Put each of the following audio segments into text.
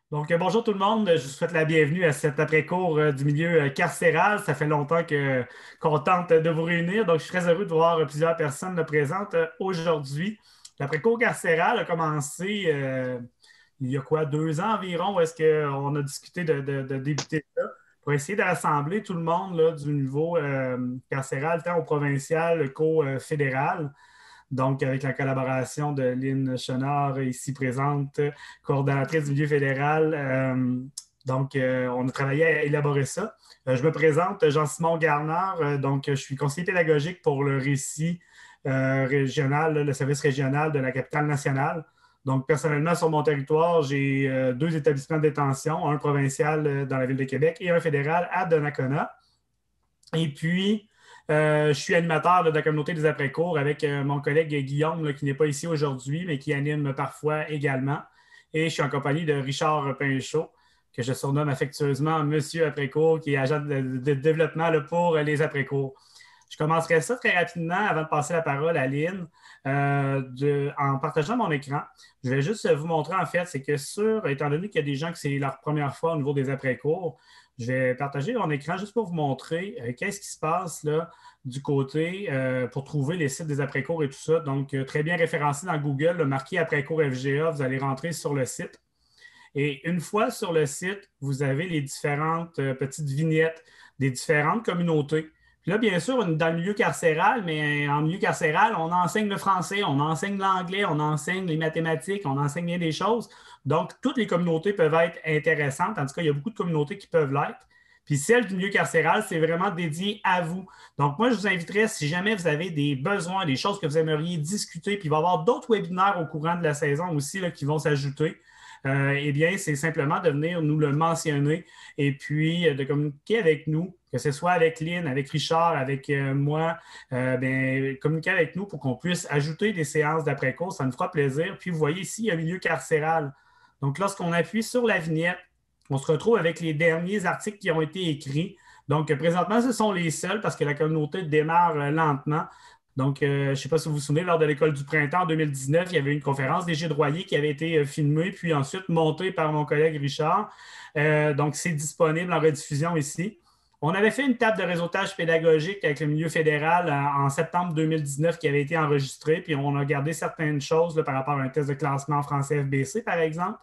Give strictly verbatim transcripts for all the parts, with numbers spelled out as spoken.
Donc, euh, bonjour tout le monde. Je vous souhaite la bienvenue à cet après-cours euh, du milieu euh, carcéral. Ça fait longtemps que, qu'on tente de vous réunir. Donc, je suis très heureux de voir euh, plusieurs personnes là, présentes euh, aujourd'hui. L'après-cours carcéral a commencé euh, il y a quoi, deux ans environ, où est-ce qu'on a discuté de, de- de débuter ça pour essayer de rassembler tout le monde là, du niveau euh, carcéral, tant au provincial qu'au euh, fédéral. Donc, avec la collaboration de Lynn Chenard, ici présente, coordonnatrice du milieu fédéral. Euh, donc, euh, on a travaillé à élaborer ça. Euh, je me présente, Jean-Simon Garnard. Euh, donc, je suis conseiller pédagogique pour le récit euh, régional, là, le service régional de la capitale nationale. Donc, personnellement, sur mon territoire, j'ai euh, deux établissements de détention, un provincial euh, dans la ville de Québec et un fédéral à Donnacona. Et puis, euh, je suis animateur là, de la communauté des après-cours avec euh, mon collègue Guillaume, là, qui n'est pas ici aujourd'hui, mais qui anime parfois également. Et je suis en compagnie de Richard Pinchot, que je surnomme affectueusement Monsieur Après-cours, qui est agent de, de développement là, pour les après-cours. Je commencerai ça très rapidement avant de passer la parole à Lynn. Euh, de- en partageant mon écran, je vais juste vous montrer en fait, c'est que sur, étant donné qu'il y a des gens que c'est leur première fois au niveau des après-cours, je vais partager mon écran juste pour vous montrer euh, qu'est-ce qui se passe là du côté euh, pour trouver les sites des après-cours et tout ça. Donc, euh, très bien référencé dans Google, le marqué après-cours F G A, vous allez rentrer sur le site. Et une fois sur le site, vous avez les différentes euh, petites vignettes des différentes communautés. Puis là, bien sûr, dans le milieu carcéral, mais en milieu carcéral, on enseigne le français, on enseigne l'anglais, on enseigne les mathématiques, on enseigne bien des choses. Donc, toutes les communautés peuvent être intéressantes. En tout cas, il y a beaucoup de communautés qui peuvent l'être. Puis celle du milieu carcéral, c'est vraiment dédié à vous. Donc, moi, je vous inviterais, si jamais vous avez des besoins, des choses que vous aimeriez discuter, puis il va y avoir d'autres webinaires au courant de la saison aussi là, qui vont s'ajouter euh, eh bien, c'est simplement de venir nous le mentionner et puis euh, de communiquer avec nous, que ce soit avec Lynn, avec Richard, avec euh, moi, euh, bien, communiquer avec nous pour qu'on puisse ajouter des séances d'après-cours. Ça nous fera plaisir. Puis, vous voyez ici, il y a un milieu carcéral. Donc, lorsqu'on appuie sur la vignette, on se retrouve avec les derniers articles qui ont été écrits. Donc, présentement, ce sont les seuls parce que la communauté démarre euh, lentement. Donc, euh, je ne sais pas si vous vous souvenez, lors de l'école du printemps en deux mille dix-neuf, il y avait une conférence des Gilles Royer qui avait été euh, filmée, puis ensuite montée par mon collègue Richard. Euh, donc, c'est disponible en rediffusion ici. On avait fait une table de réseautage pédagogique avec le milieu fédéral en, en septembre deux mille dix-neuf qui avait été enregistrée, puis on a gardé certaines choses là, par rapport à un test de classement en français F B C, par exemple.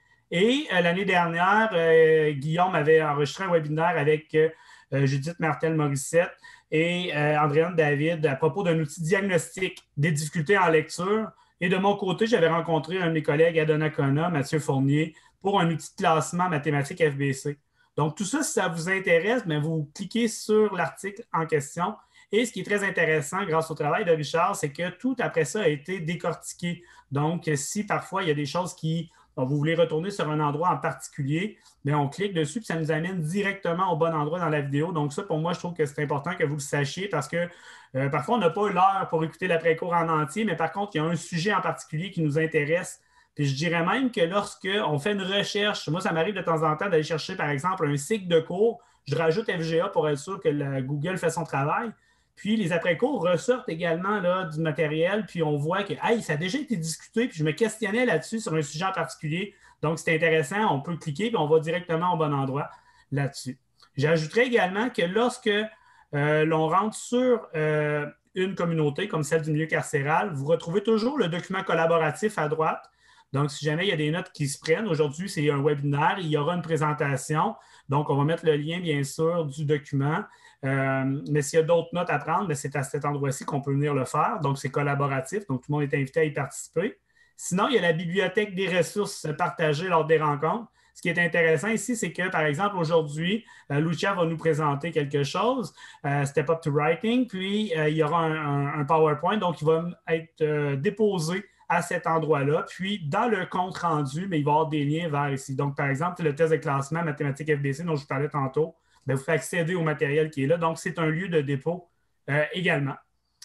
Et euh, l'année dernière, euh, Guillaume avait enregistré un webinaire avec euh, Judith Martel-Morissette et euh, Andréane David à propos d'un outil diagnostic des difficultés en lecture. Et de mon côté, j'avais rencontré un de mes collègues à Donnacona, Mathieu Fournier, pour un outil de classement mathématique F B C. Donc, tout ça, si ça vous intéresse, bien, vous cliquez sur l'article en question. Et ce qui est très intéressant, grâce au travail de Richard, c'est que tout après ça a été décortiqué. Donc, si parfois il y a des choses qui donc, vous voulez retourner sur un endroit en particulier, bien, on clique dessus et ça nous amène directement au bon endroit dans la vidéo. Donc, ça, pour moi, je trouve que c'est important que vous le sachiez parce que euh, parfois, on n'a pas l'heure pour écouter l'après-cours en entier, mais par contre, il y a un sujet en particulier qui nous intéresse. Puis je dirais même que lorsqu'on fait une recherche, moi, ça m'arrive de temps en temps d'aller chercher, par exemple, un cycle de cours, je rajoute F G A pour être sûr que la Google fait son travail. Puis les après-cours ressortent également là, du matériel, puis on voit que hey, ça a déjà été discuté, puis je me questionnais là-dessus sur un sujet en particulier. Donc, c'est intéressant, on peut cliquer, puis on va directement au bon endroit là-dessus. J'ajouterais également que lorsque euh, l'on rentre sur euh, une communauté comme celle du milieu carcéral, vous retrouvez toujours le document collaboratif à droite. Donc, si jamais il y a des notes qui se prennent, aujourd'hui, c'est un webinaire, il y aura une présentation. Donc, on va mettre le lien, bien sûr, du document. Euh, mais s'il y a d'autres notes à prendre, c'est à cet endroit-ci qu'on peut venir le faire. Donc, c'est collaboratif. Donc, tout le monde est invité à y participer. Sinon, il y a la bibliothèque des ressources partagées lors des rencontres. Ce qui est intéressant ici, c'est que, par exemple, aujourd'hui, euh, Lucia va nous présenter quelque chose, euh, Step Up to Writing, puis euh, il y aura un, un, un, PowerPoint, donc il va être euh, déposé à cet endroit-là. Puis, dans le compte rendu, mais il va y avoir des liens vers ici. Donc, par exemple, le test de classement mathématiques F B C dont je vous parlais tantôt, bien, vous pouvez accéder au matériel qui est là. Donc, c'est un lieu de dépôt euh, également.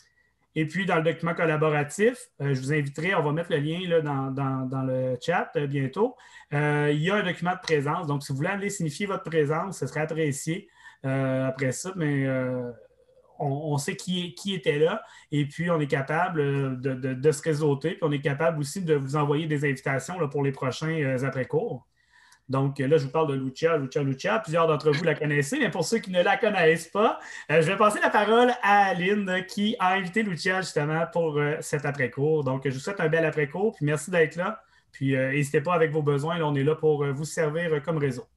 Et puis, dans le document collaboratif, euh, je vous inviterai, on va mettre le lien là, dans, dans, dans le chat euh, bientôt. Euh, il y a un document de présence. Donc, si vous voulez aller signifier votre présence, ce serait apprécié. Euh, après ça, mais euh, on, on, sait qui, qui, était là et puis on est capable de, de, de, se réseauter. Puis on est capable aussi de vous envoyer des invitations là, pour les prochains euh, après-cours. Donc là, je vous parle de Lucia, Lucia, Lucia. Plusieurs d'entre vous la connaissez, mais pour ceux qui ne la connaissent pas, euh, je vais passer la parole à Aline qui a invité Lucia justement pour euh, cet après-cours. Donc, je vous souhaite un bel après-cours, puis merci d'être là. Puis euh, n'hésitez pas avec vos besoins, là, on est là pour euh, vous servir euh, comme réseau.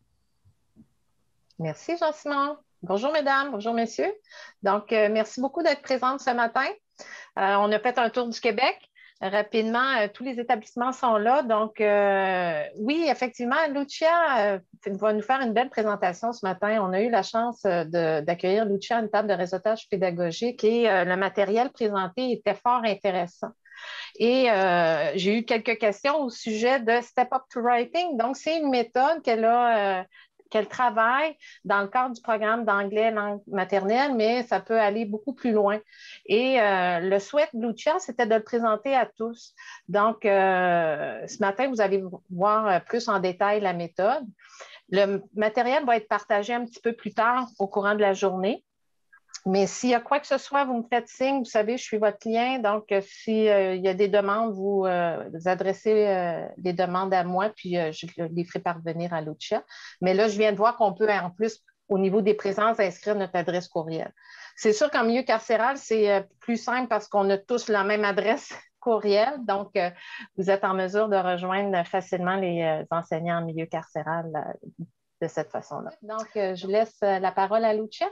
Merci, Jean-Simon. Bonjour, mesdames, bonjour, messieurs. Donc, euh, merci beaucoup d'être présente ce matin. Euh, on a fait un tour du Québec. Rapidement, euh, tous les établissements sont là. Donc, euh, oui, effectivement, Lucia euh, va nous faire une belle présentation ce matin. On a eu la chance euh, de- d'accueillir Lucia à une table de réseautage pédagogique et euh, le matériel présenté était fort intéressant. Et euh, j'ai eu quelques questions au sujet de Step Up to Writing. Donc, c'est une méthode qu'elle a, euh, qu'elle travaille dans le cadre du programme d'anglais langue maternelle, mais ça peut aller beaucoup plus loin. Et euh, le souhait de Lucia, c'était de le présenter à tous. Donc, euh, ce matin, vous allez voir plus en détail la méthode. Le matériel va être partagé un petit peu plus tard au courant de la journée. Mais s'il y a quoi que ce soit, vous me faites signe. Vous savez, je suis votre client. Donc, euh, s'il euh, y a des demandes, vous, euh, vous adressez euh, des demandes à moi, puis euh, je les ferai parvenir à Lucia. Mais là, je viens de voir qu'on peut, en plus, au niveau des présences, inscrire notre adresse courriel. C'est sûr qu'en milieu carcéral, c'est euh, plus simple parce qu'on a tous la même adresse courriel. Donc, euh, vous êtes en mesure de rejoindre facilement les euh, enseignants en milieu carcéral euh, de cette façon-là. Donc, euh, je laisse euh, la parole à Lucia.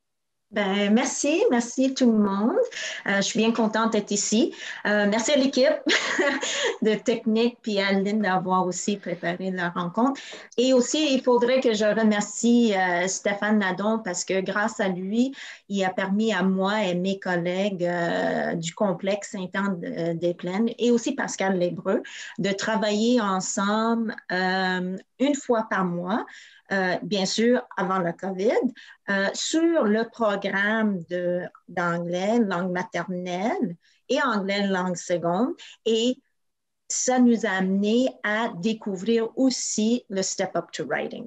Ben, merci, merci tout le monde. Euh, je suis bien contente d'être ici. Euh, merci à l'équipe de technique puis à Aline d'avoir aussi préparé la rencontre. Et aussi, il faudrait que je remercie euh, Stéphane Nadon parce que grâce à lui, il a permis à moi et mes collègues euh, du complexe Saint-Anne-des-Plaines et aussi Pascal Lébreux de travailler ensemble euh, une fois par mois. Euh, bien sûr, avant le COVID, euh, sur le programme de, d'anglais, langue maternelle et anglais, langue seconde. Et ça nous a amené à découvrir aussi le Step Up to Writing.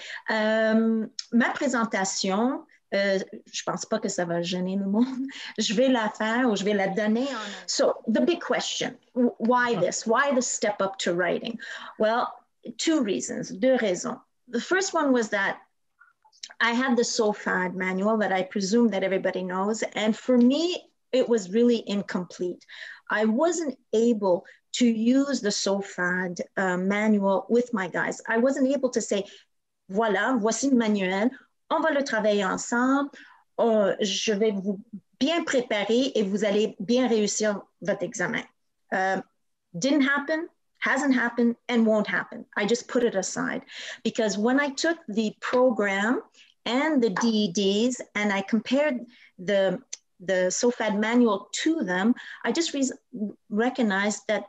Euh, ma présentation, euh, je ne pense pas que ça va gêner le monde. Je vais la faire ou je vais la donner en... So, the big question, why this? Why the Step Up to Writing? Well, two reasons, deux raisons. The first one was that I had the S O F A D manual that I presume that everybody knows. And for me, it was really incomplete. I wasn't able to use the S O F A D uh, manual with my guys. I wasn't able to say, voilà, voici le manuel, on va le travailler ensemble, uh, je vais vous bien préparer et vous allez bien réussir votre examen. Uh, didn't happen. Hasn't happened and won't happen. I just put it aside because when I took the program and the D E Ds and I compared the, the S O F A D manual to them, I just re recognized that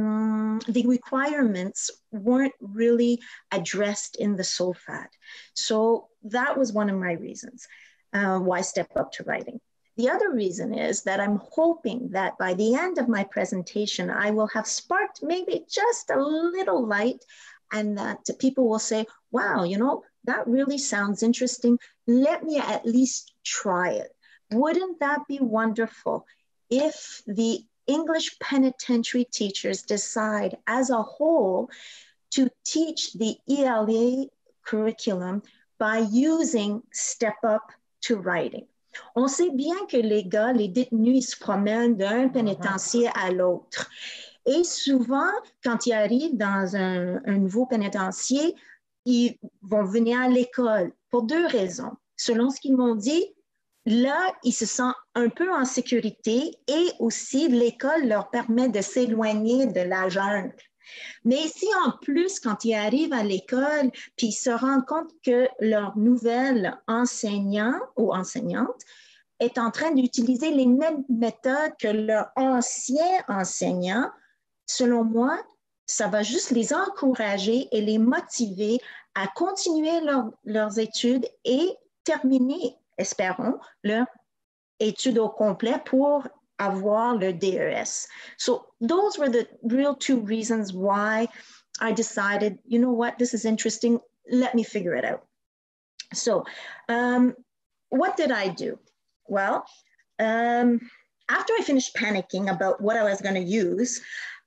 um, the requirements weren't really addressed in the S O F A D. So that was one of my reasons uh, why Step Up to Writing. The other reason is that I'm hoping that by the end of my presentation, I will have sparked maybe just a little light and that people will say, wow, you know, that really sounds interesting. Let me at least try it. Wouldn't that be wonderful if the English penitentiary teachers decide as a whole to teach the E L A curriculum by using Step Up to Writing? On sait bien que les gars, les détenus, ils se promènent d'un pénitencier à l'autre. Et souvent, quand ils arrivent dans un, un nouveau pénitencier, ils vont venir à l'école pour deux raisons. Selon ce qu'ils m'ont dit, là, ils se sentent un peu en sécurité et aussi l'école leur permet de s'éloigner de la jungle. Mais si en plus, quand ils arrivent à l'école, puis ils se rendent compte que leur nouvel enseignant ou enseignante est en train d'utiliser les mêmes méthodes que leur ancien enseignant, selon moi, ça va juste les encourager et les motiver à continuer leur, leurs études et terminer, espérons, leur étude au complet pour avoir le D E S. So those were the real two reasons why I decided, you know what, this is interesting. Let me figure it out. So um, what did I do? Well, um, after I finished panicking about what I was going to use,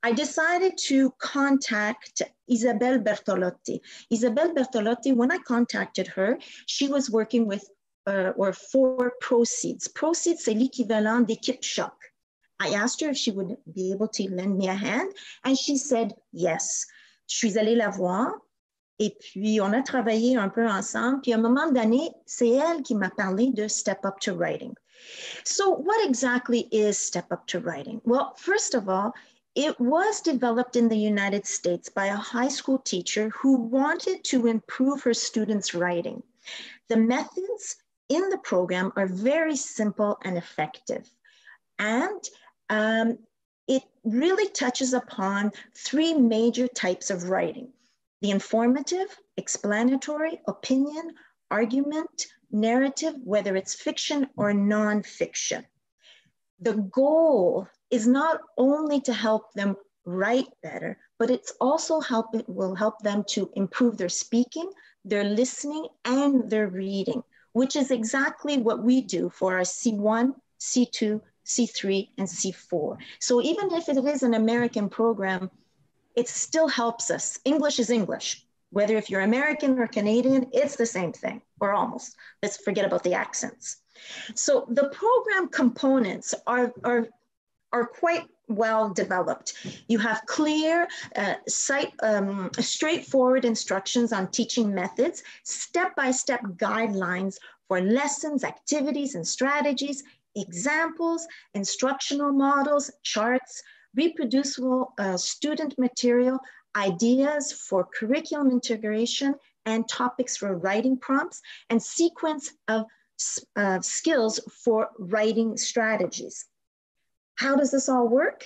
I decided to contact Isabelle Bertolotti. Isabelle Bertolotti, when I contacted her, she was working with uh, or for Proceeds. Proceeds, c'est l'équivalent d'Équipe Choc. I asked her if she would be able to lend me a hand, and she said yes. Je suis allée la voir, et puis on a travaillé un peu ensemble, puis à un moment donné, c'est elle qui m'a parlé de Step Up to Writing. So what exactly is Step Up to Writing? Well, first of all, it was developed in the United States by a high school teacher who wanted to improve her students' writing. The methods in the program are very simple and effective. And um, it really touches upon three major types of writing: the informative, explanatory, opinion, argument, narrative, whether it's fiction or nonfiction. The goal is not only to help them write better, but it's also help, it will help them to improve their speaking, their listening, and their reading, which is exactly what we do for our C one, C two, C three, and C four. So even if it is an American program, it still helps us. English is English. Whether if you're American or Canadian, it's the same thing, or almost. Let's forget about the accents. So the program components are, are, are quite well developed. You have clear, uh, site, um, straightforward instructions on teaching methods, step-by-step guidelines for lessons, activities, and strategies, examples, instructional models, charts, reproducible uh, student material, ideas for curriculum integration, and topics for writing prompts, and sequence of uh, skills for writing strategies. How does this all work?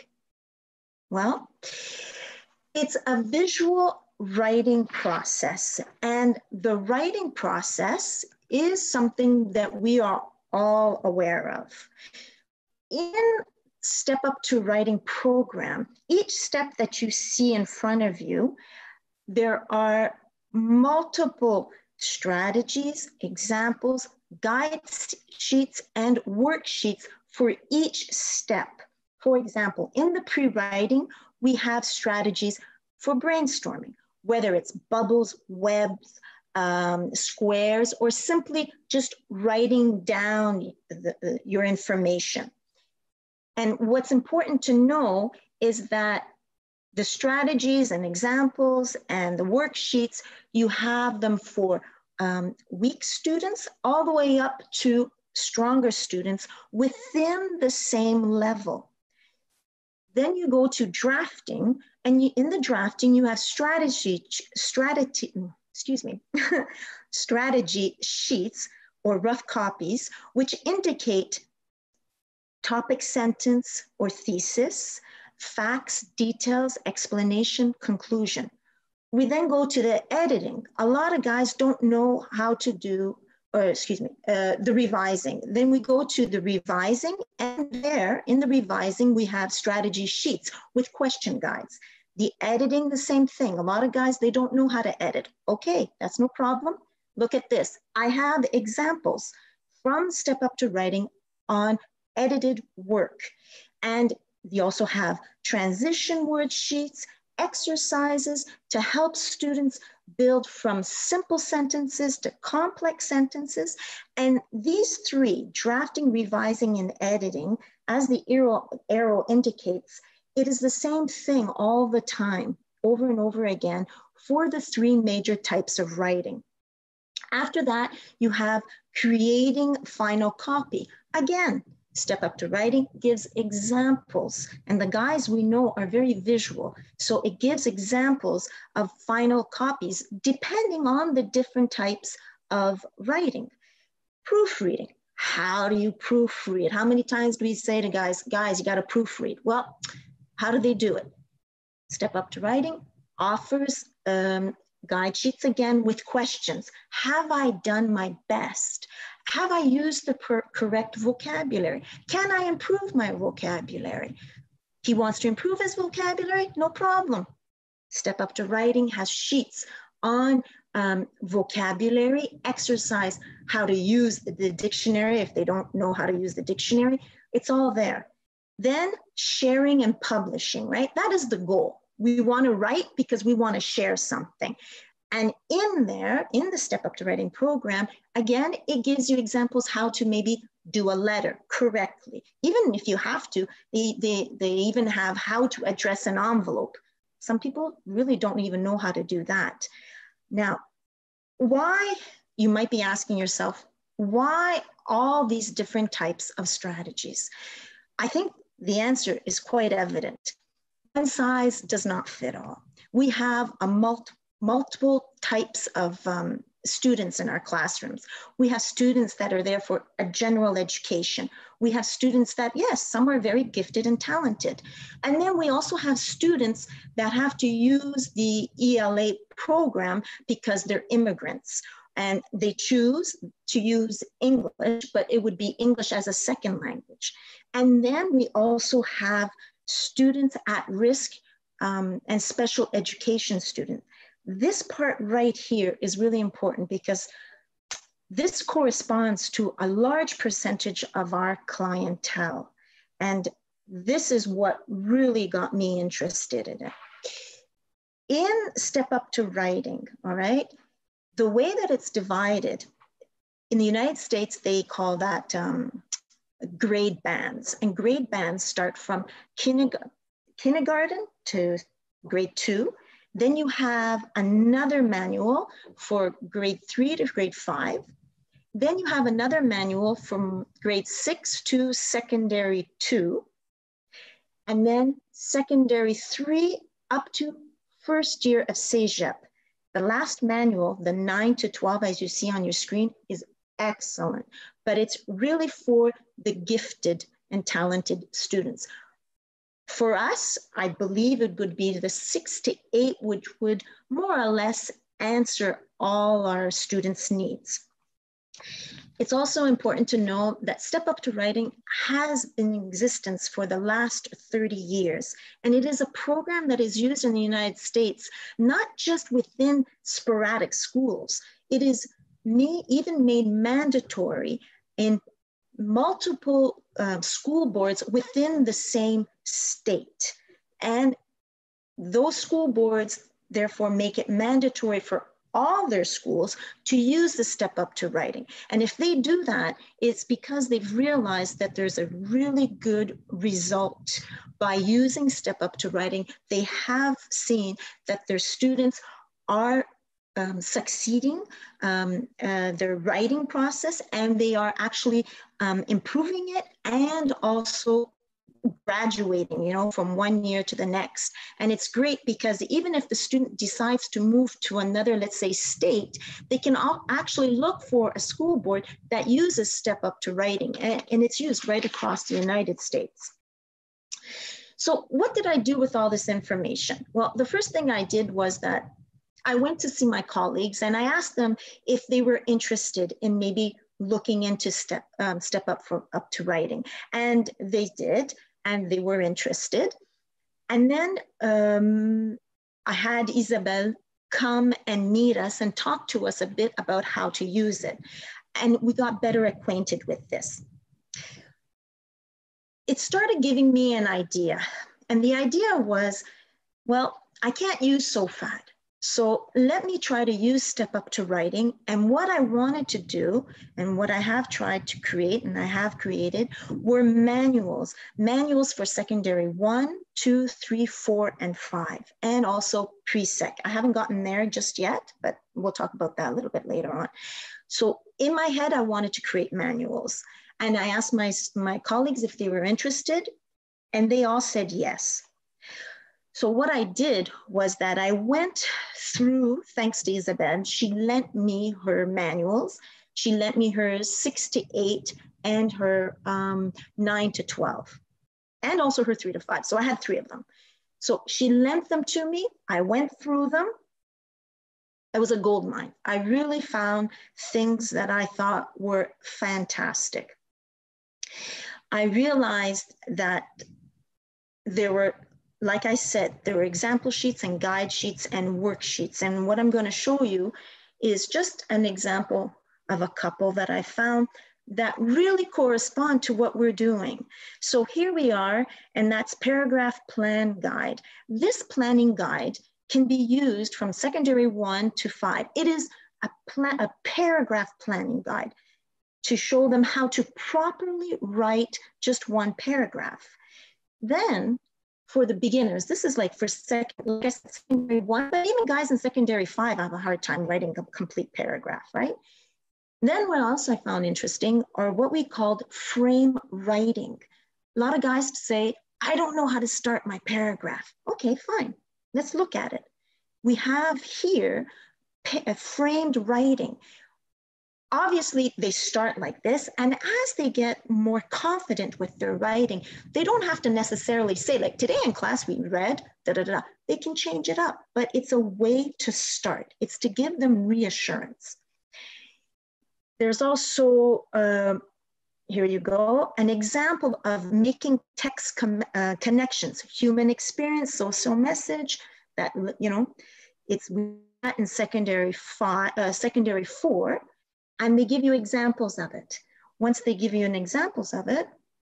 Well, it's a visual writing process, and the writing process is something that we are all aware of. In Step Up to Writing program, each step that you see in front of you, there are multiple strategies, examples, guide sheets, and worksheets for each step. For example, in the pre-writing, we have strategies for brainstorming, whether it's bubbles, webs, um, squares, or simply just writing down the, the, your information. And what's important to know is that the strategies and examples and the worksheets, you have them for um, weak students all the way up to stronger students within the same level. Then you go to drafting, and you, in the drafting, you have strategy, strategy, excuse me, strategy sheets or rough copies, which indicate topic, sentence, or thesis, facts, details, explanation, conclusion. We then go to the editing. A lot of guys don't know how to do, or excuse me, uh, the revising. Then we go to the revising, and there in the revising, we have strategy sheets with question guides. The editing, the same thing. A lot of guys, they don't know how to edit. Okay, that's no problem. Look at this. I have examples from Step Up to Writing on edited work. And you also have transition word sheets, exercises to help students build from simple sentences to complex sentences. And these three, drafting, revising, and editing, as the arrow, arrow indicates, it is the same thing all the time, over and over again, for the three major types of writing. After that, you have creating final copy. Again, Step Up to Writing gives examples, and the guys we know are very visual. So it gives examples of final copies depending on the different types of writing. Proofreading. How do you proofread? How many times do we say to guys, guys, you got to proofread? Well, how do they do it? Step Up to Writing offers um, guide sheets again with questions. Have I done my best? Have I used the correct vocabulary? Can I improve my vocabulary? He wants to improve his vocabulary? No problem. Step Up to Writing has sheets on um, vocabulary, exercise, how to use the dictionary if they don't know how to use the dictionary. It's all there. Then sharing and publishing, right? That is the goal. We want to write because we want to share something. And in there, in the Step Up to Writing program, again, it gives you examples how to maybe do a letter correctly. Even if you have to, they, they, they even have how to address an envelope. Some people really don't even know how to do that. Now, why, you might be asking yourself, why all these different types of strategies? I think the answer is quite evident. One size does not fit all. We have a multi, multiple types of um, students in our classrooms. We have students that are there for a general education. We have students that, yes, some are very gifted and talented. And then we also have students that have to use the E L A program because they're immigrants. And they choose to use English, but it would be English as a second language. And then we also have students at risk um, and special education students. This part right here is really important because this corresponds to a large percentage of our clientele. And this is what really got me interested in it. In Step Up to Writing, all right, the way that it's divided, in the United States, they call that um, grade bands. And grade bands start from kindergarten, kindergarten to grade two. Then you have another manual for grade three to grade five. Then you have another manual from grade six to secondary two. And then secondary three up to first year of CEGEP. The last manual, the nine to twelve, as you see on your screen, is excellent, but it's really for the gifted and talented students. For us, I believe it would be the six to eight, which would more or less answer all our students' needs. It's also important to know that Step Up to Writing has been in existence for the last thirty years. And it is a program that is used in the United States, not just within sporadic schools. It is may, even made mandatory in multiple uh, school boards within the same state. And those school boards therefore make it mandatory for all their schools to use the Step Up to Writing. And if they do that, it's because they've realized that there's a really good result. By using Step Up to Writing, they have seen that their students are um, succeeding um, uh, their writing process, and they are actually um, improving it and also graduating, you know, from one year to the next. And it's great because even if the student decides to move to another, let's say, state, they can all actually look for a school board that uses Step Up to Writing, and, and it's used right across the United States. So what did I do with all this information? Well, the first thing I did was that I went to see my colleagues and I asked them if they were interested in maybe looking into Step, um, step up, for, up to Writing. And they did. And they were interested. And then um, I had Isabel come and meet us and talk to us a bit about how to use it. And we got better acquainted with this. It started giving me an idea. And the idea was, well, I can't use SOFAD. So let me try to use Step Up to Writing. And what I wanted to do, and what I have tried to create, and I have created, were manuals. Manuals for secondary one, two, three, four, and five, and also pre-sec. I haven't gotten there just yet, but we'll talk about that a little bit later on. So in my head, I wanted to create manuals. And I asked my, my colleagues if they were interested, and they all said yes. So what I did was that I went through, thanks to Isabel, she lent me her manuals. She lent me her six to eight and her um, nine to twelve, and also her three to five. So I had three of them. So she lent them to me. I went through them. It was a gold mine. I really found things that I thought were fantastic. I realized that there were, like I said, there were example sheets and guide sheets and worksheets. And what I'm going to show you is just an example of a couple that I found. that really correspond to what we're doing. So here we are, and that's paragraph plan guide. This planning guide can be used from secondary one to five. It is a, plan, a paragraph planning guide to show them how to properly write just one paragraph. Then for the beginners, this is like for second, like I said, secondary one, but even guys in secondary five have a hard time writing a complete paragraph, right? Then what else I found interesting are what we called frame writing. A lot of guys say, I don't know how to start my paragraph. Okay, fine, let's look at it. We have here a framed writing. Obviously, they start like this, and as they get more confident with their writing, they don't have to necessarily say, like today in class we read, da da da. They can change it up, but it's a way to start. It's to give them reassurance. There's also, uh, here you go, an example of making text uh, connections, human experience, social message, that, you know, it's in secondary five, uh, secondary four, and they give you examples of it. Once they give you an examples of it,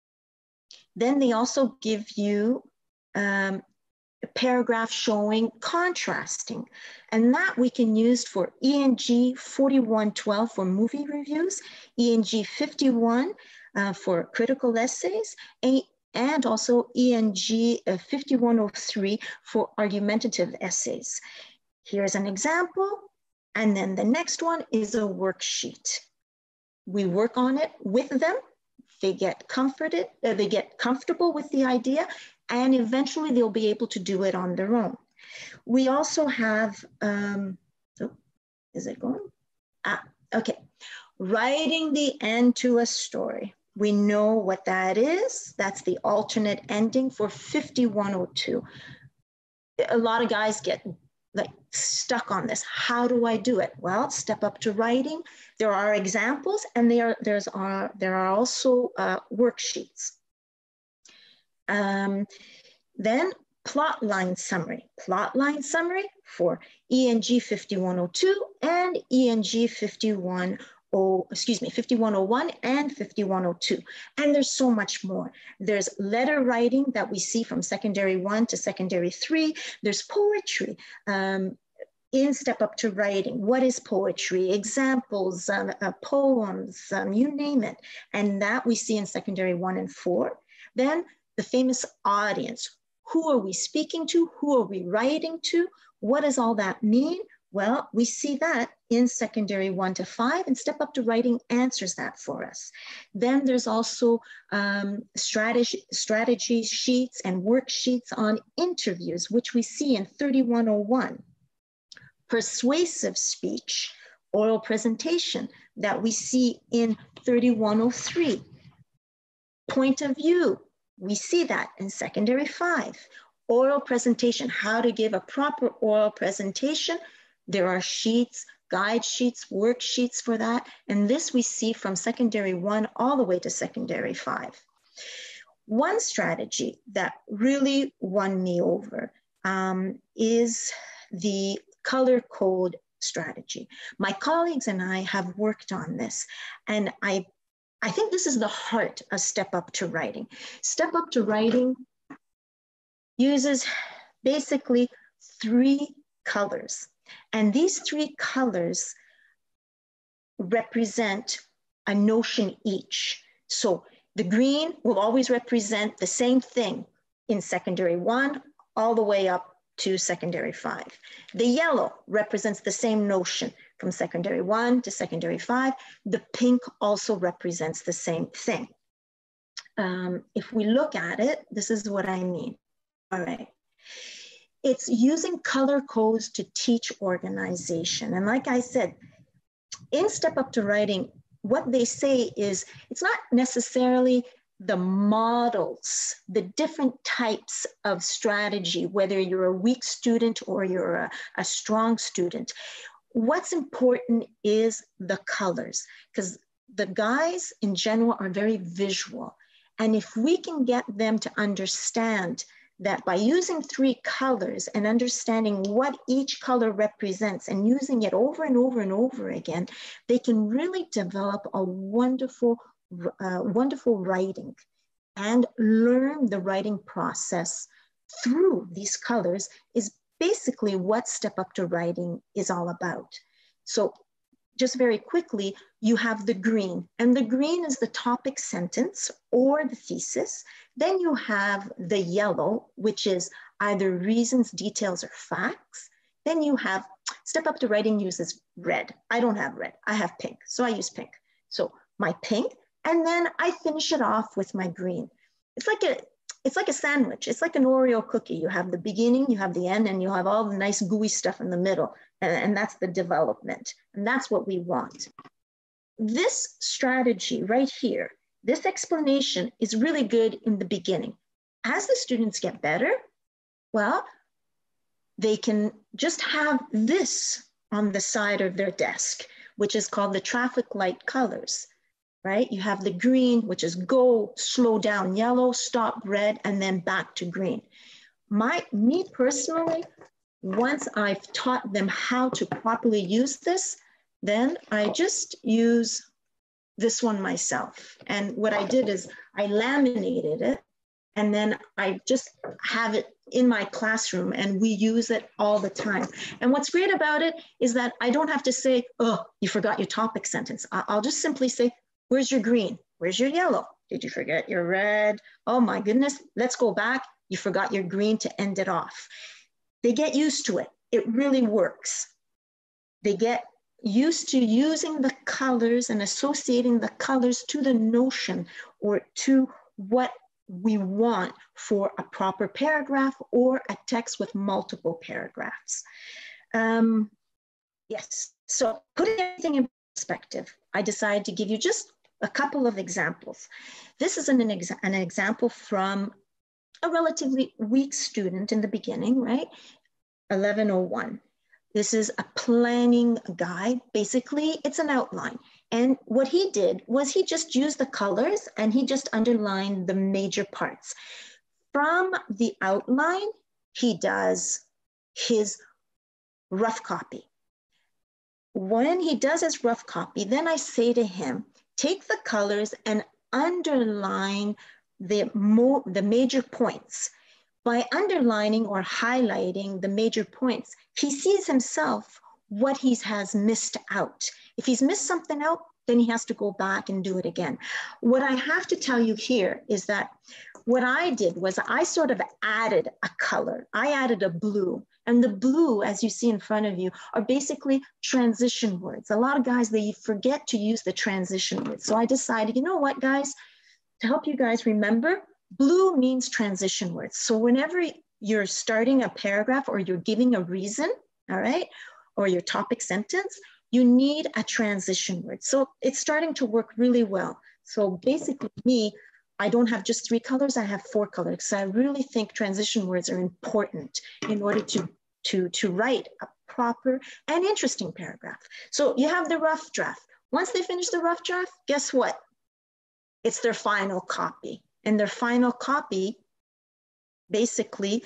then they also give you um, a paragraph showing contrasting. And that we can use for E N G forty-one twelve for movie reviews, E N G fifty-one uh, for critical essays, and, and also E N G uh, fifty-one oh three for argumentative essays. Here's an example. And then the next one is a worksheet. We work on it with them. They get comforted, uh, they get comfortable with the idea, and eventually they'll be able to do it on their own. We also have, um, oh, is it going? Ah, okay. Writing the end to a story. We know what that is. That's the alternate ending for fifty-one oh two. A lot of guys get like stuck on this. How do I do it? Well, step up to writing. There are examples, and there, there's, are, there are also uh, worksheets. Um, then plot line summary. Plot line summary for E N G fifty-one oh two and E N G fifty-one oh, excuse me, fifty-one oh one and fifty-one oh two. And there's so much more. There's letter writing that we see from secondary one to secondary three. There's poetry. Um, in Step Up to Writing, what is poetry? Examples, um, uh, poems, um, you name it. And that we see in secondary one and four. Then the famous audience. Who are we speaking to? Who are we writing to? What does all that mean? Well, we see that in secondary one to five, and Step Up to Writing answers that for us. Then there's also um, strategy, strategy sheets and worksheets on interviews, which we see in thirty-one oh one. Persuasive speech, oral presentation that we see in thirty-one oh three. Point of view, we see that in secondary five. Oral presentation, how to give a proper oral presentation. There are sheets, guide sheets, worksheets for that. And this we see from secondary one all the way to secondary five. One strategy that really won me over um, is the color code strategy. My colleagues and I have worked on this, and I, I think this is the heart of Step Up to Writing. Step Up to Writing uses basically three colors. And these three colors represent a notion each. So the green will always represent the same thing in secondary one all the way up to secondary five. The yellow represents the same notion from secondary one to secondary five. The pink also represents the same thing. Um, if we look at it, this is what I mean. All right. It's using color codes to teach organization. And like I said, in Step Up to Writing, what they say is it's not necessarily the models, the different types of strategy, whether you're a weak student or you're a, a strong student. What's important is the colors, because the guys in general are very visual. And if we can get them to understand that by using three colors and understanding what each color represents and using it over and over and over again, they can really develop a wonderful, uh, wonderful writing and learn the writing process through these colors is basically what Step Up to Writing is all about. So just very quickly, you have the green, and the green is the topic sentence or the thesis. Then you have the yellow, which is either reasons, details, or facts. Then you have, Step Up to Writing uses red. I don't have red, I have pink, so I use pink. So my pink, and then I finish it off with my green. It's like a, it's like a sandwich. It's like an Oreo cookie. You have the beginning, you have the end, and you have all the nice gooey stuff in the middle. And, and that's the development. And that's what we want. This strategy right here, this explanation is really good in the beginning. As the students get better, well, they can just have this on the side of their desk, which is called the traffic light colors. Right? You have the green, which is go, slow down, yellow, stop, red, and then back to green. My, me personally, once I've taught them how to properly use this, then I just use this one myself. And what I did is I laminated it, and then I just have it in my classroom, and we use it all the time. And what's great about it is that I don't have to say, oh, you forgot your topic sentence. I'll just simply say, where's your green? Where's your yellow? Did you forget your red? Oh my goodness, let's go back. You forgot your green to end it off. They get used to it. It really works. They get used to using the colors and associating the colors to the notion or to what we want for a proper paragraph or a text with multiple paragraphs. Um, yes, so putting everything in perspective, I decided to give you just a couple of examples. This is an, exa an example from a relatively weak student in the beginning, right? eleven oh one. This is a planning guide. Basically, it's an outline. And what he did was he just used the colors and he just underlined the major parts. From the outline, he does his rough copy. When he does his rough copy, then I say to him, take the colors and underline the, mo the major points. By underlining or highlighting the major points, he sees himself what he has missed out. If he's missed something out, then he has to go back and do it again. What I have to tell you here is that what I did was I sort of added a color. I added a blue. And the blue, as you see in front of you, are basically transition words. A lot of guys, they forget to use the transition words. So I decided, you know what, guys, to help you guys remember, blue means transition words. So whenever you're starting a paragraph or you're giving a reason, all right, or your topic sentence, you need a transition word. So it's starting to work really well. So basically me, I don't have just three colors, I have four colors. because I really think transition words are important in order to, to, to write a proper and interesting paragraph. So you have the rough draft. Once they finish the rough draft, guess what? It's their final copy. And their final copy basically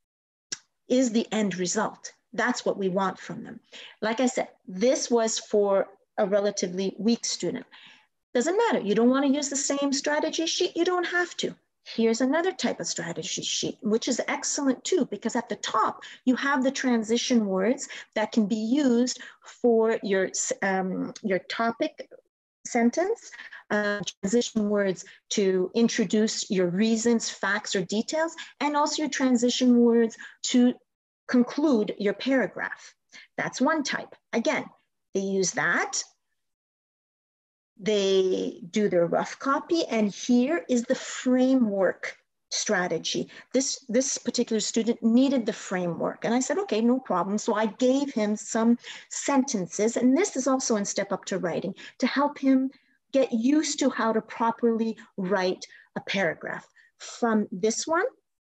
is the end result. That's what we want from them. Like I said, this was for a relatively weak student. Doesn't matter. You don't want to use the same strategy sheet. You don't have to. Here's another type of strategy sheet, which is excellent too, because at the top, you have the transition words that can be used for your, um, your topic sentence, uh, transition words to introduce your reasons, facts, or details, and also your transition words to conclude your paragraph. That's one type. Again, they use that. They do their rough copy, and here is the framework strategy. This, this particular student needed the framework, and I said, okay, no problem. So I gave him some sentences, and this is also in Step Up to Writing, to help him get used to how to properly write a paragraph. From this one,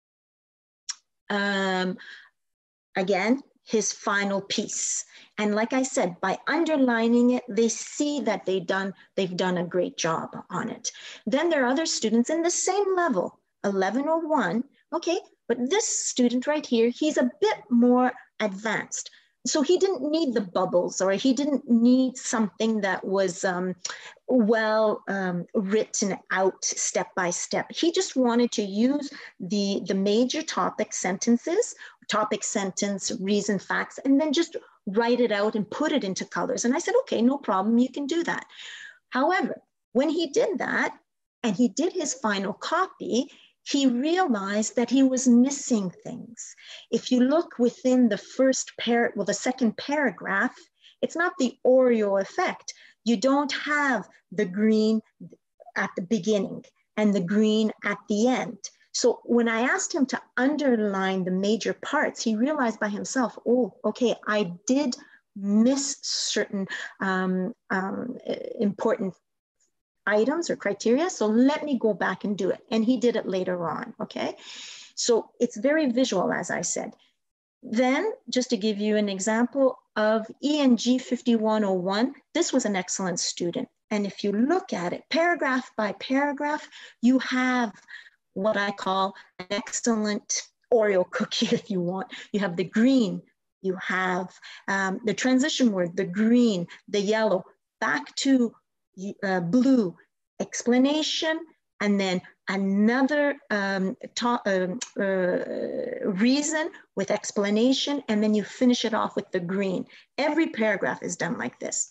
um, again, his final piece. And like I said, by underlining it, they see that they've done, they've done a great job on it. Then there are other students in the same level, eleven oh one. Okay, But this student right here, he's a bit more advanced. So he didn't need the bubbles, or he didn't need something that was um, well um, written out step by step. He just wanted to use the, the major topic sentences, topic sentence, reason, facts, and then just write it out and put it into colors. And I said, okay, no problem, you can do that. However, when he did that and he did his final copy, he realized that he was missing things. If you look within the first par, well, the second paragraph, it's not the Oreo effect. You don't have the green at the beginning and the green at the end. So when I asked him to underline the major parts, he realized by himself, oh, okay, I did miss certain um, um, important items or criteria, so let me go back and do it. And he did it later on, okay? So it's very visual, as I said. Then, just to give you an example of E N G fifty-one oh one, this was an excellent student. And if you look at it, paragraph by paragraph, you have what I call an excellent Oreo cookie, if you want. You have the green, you have um, the transition word, the green, the yellow, back to Uh, blue, explanation, and then another um, um, uh, reason with explanation, and then you finish it off with the green. Every paragraph is done like this.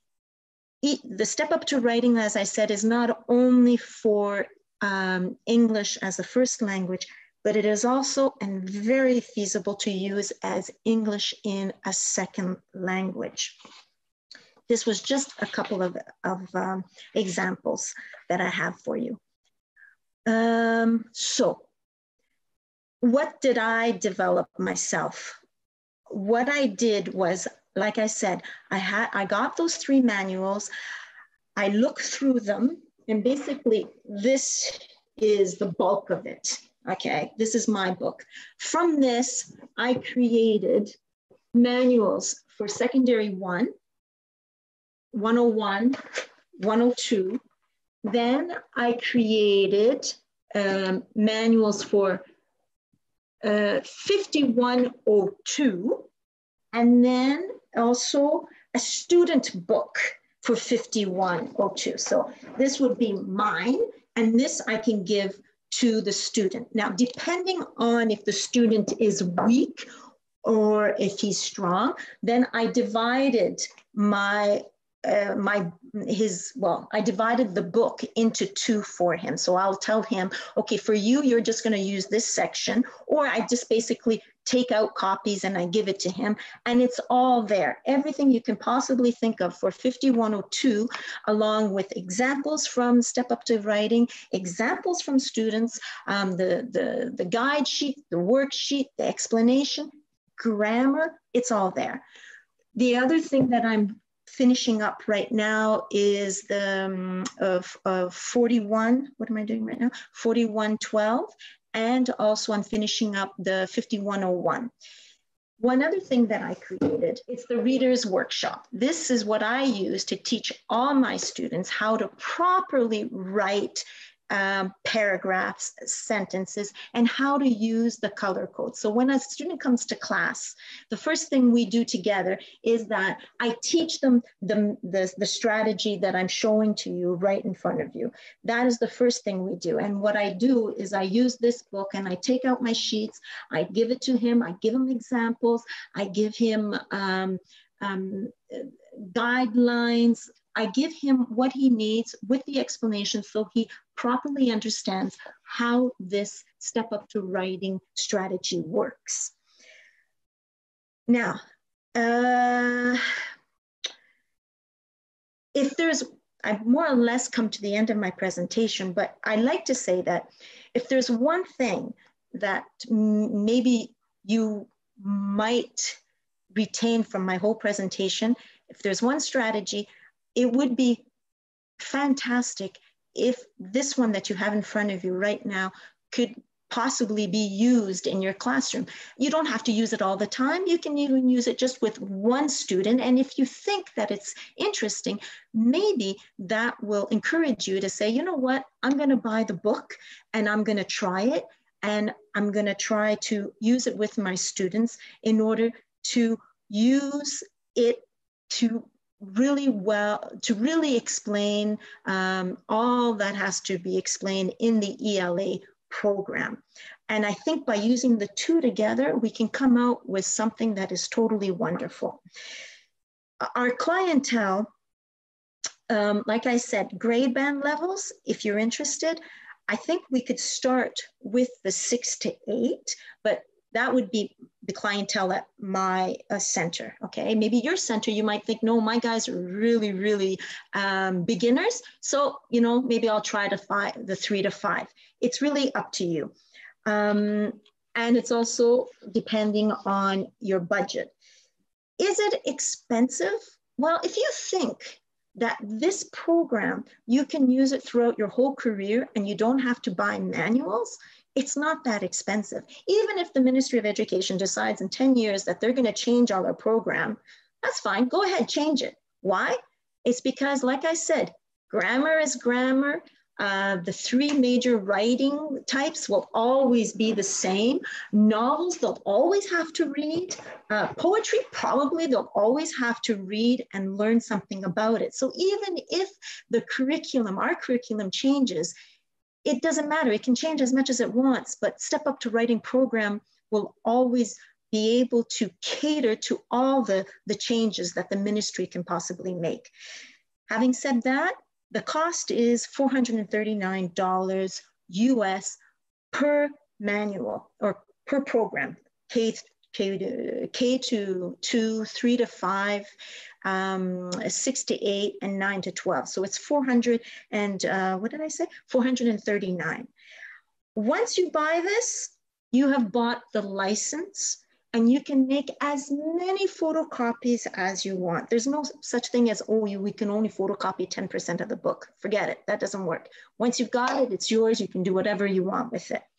E the step up to writing, as I said, is not only for um, English as a first language, but it is also and very feasible to use as English in a second language. This was just a couple of, of um, examples that I have for you. Um, so what did I develop myself? What I did was, like I said, I, had, I got those three manuals. I looked through them, and basically this is the bulk of it. Okay, this is my book. From this, I created manuals for secondary one, one oh one, one oh two. Then I created um, manuals for uh, fifty-one oh two, and then also a student book for fifty-one oh two. So this would be mine, and this I can give to the student. Now, depending on if the student is weak or if he's strong, then I divided my Uh, my his well I divided the book into two for him. So I'll tell him, okay, for you, you're just going to use this section, or I just basically take out copies and I give it to him, and it's all there. Everything you can possibly think of for fifty-one oh two, along with examples from Step Up to Writing, examples from students, um, the, the, the guide sheet, the worksheet, the explanation, grammar, it's all there. The other thing that I'm finishing up right now is the um, of, of forty-one, what am I doing right now? forty-one twelve, and also I'm finishing up the fifty-one oh one. One other thing that I created is the Reader's Workshop. This is what I use to teach all my students how to properly write um, paragraphs, sentences, and how to use the color code. So when a student comes to class, the first thing we do together is that I teach them the, the, the strategy that I'm showing to you right in front of you. That is the first thing we do. And what I do is I use this book and I take out my sheets, I give it to him, I give him examples, I give him um, um, guidelines, I give him what he needs with the explanation so he properly understands how this Step Up to Writing strategy works. Now, uh, if there's, I've more or less come to the end of my presentation, but I like to say that if there's one thing that maybe you might retain from my whole presentation, if there's one strategy, it would be fantastic if this one that you have in front of you right now could possibly be used in your classroom. You don't have to use it all the time. You can even use it just with one student. And if you think that it's interesting, maybe that will encourage you to say, you know what, I'm going to buy the book and I'm going to try it. and I'm going to try to use it with my students in order to use it to really well, to really explain um, all that has to be explained in the E L A program. And I think by using the two together, we can come out with something that is totally wonderful. Our clientele, um, like I said, grade band levels, if you're interested, I think we could start with the six to eight, but that would be the clientele at my uh, center, okay? Maybe your center, you might think, no, my guys are really, really um, beginners. So, you know, maybe I'll try to five, the three to five. It's really up to you. Um, and it's also depending on your budget. Is it expensive? Well, if you think that this program, you can use it throughout your whole career and you don't have to buy manuals, it's not that expensive. Even if the Ministry of Education decides in ten years that they're going to change all our program, that's fine. Go ahead, change it. Why? It's because, like I said, grammar is grammar. Uh, the three major writing types will always be the same. Novels, they'll always have to read. Uh, poetry, probably they'll always have to read and learn something about it. So even if the curriculum, our curriculum changes, it doesn't matter. It can change as much as it wants, but Step Up to Writing program will always be able to cater to all the, the changes that the ministry can possibly make. Having said that, the cost is four hundred thirty-nine dollars U S per manual or per program, K, K, to, K to two, three to five, um, six to eight, and nine to twelve. So it's four hundred and uh, what did I say? four hundred thirty-nine. Once you buy this, you have bought the license, and you can make as many photocopies as you want. There's no such thing as, oh, you, we can only photocopy ten percent of the book. Forget it, that doesn't work. Once you've got it, it's yours. You can do whatever you want with it.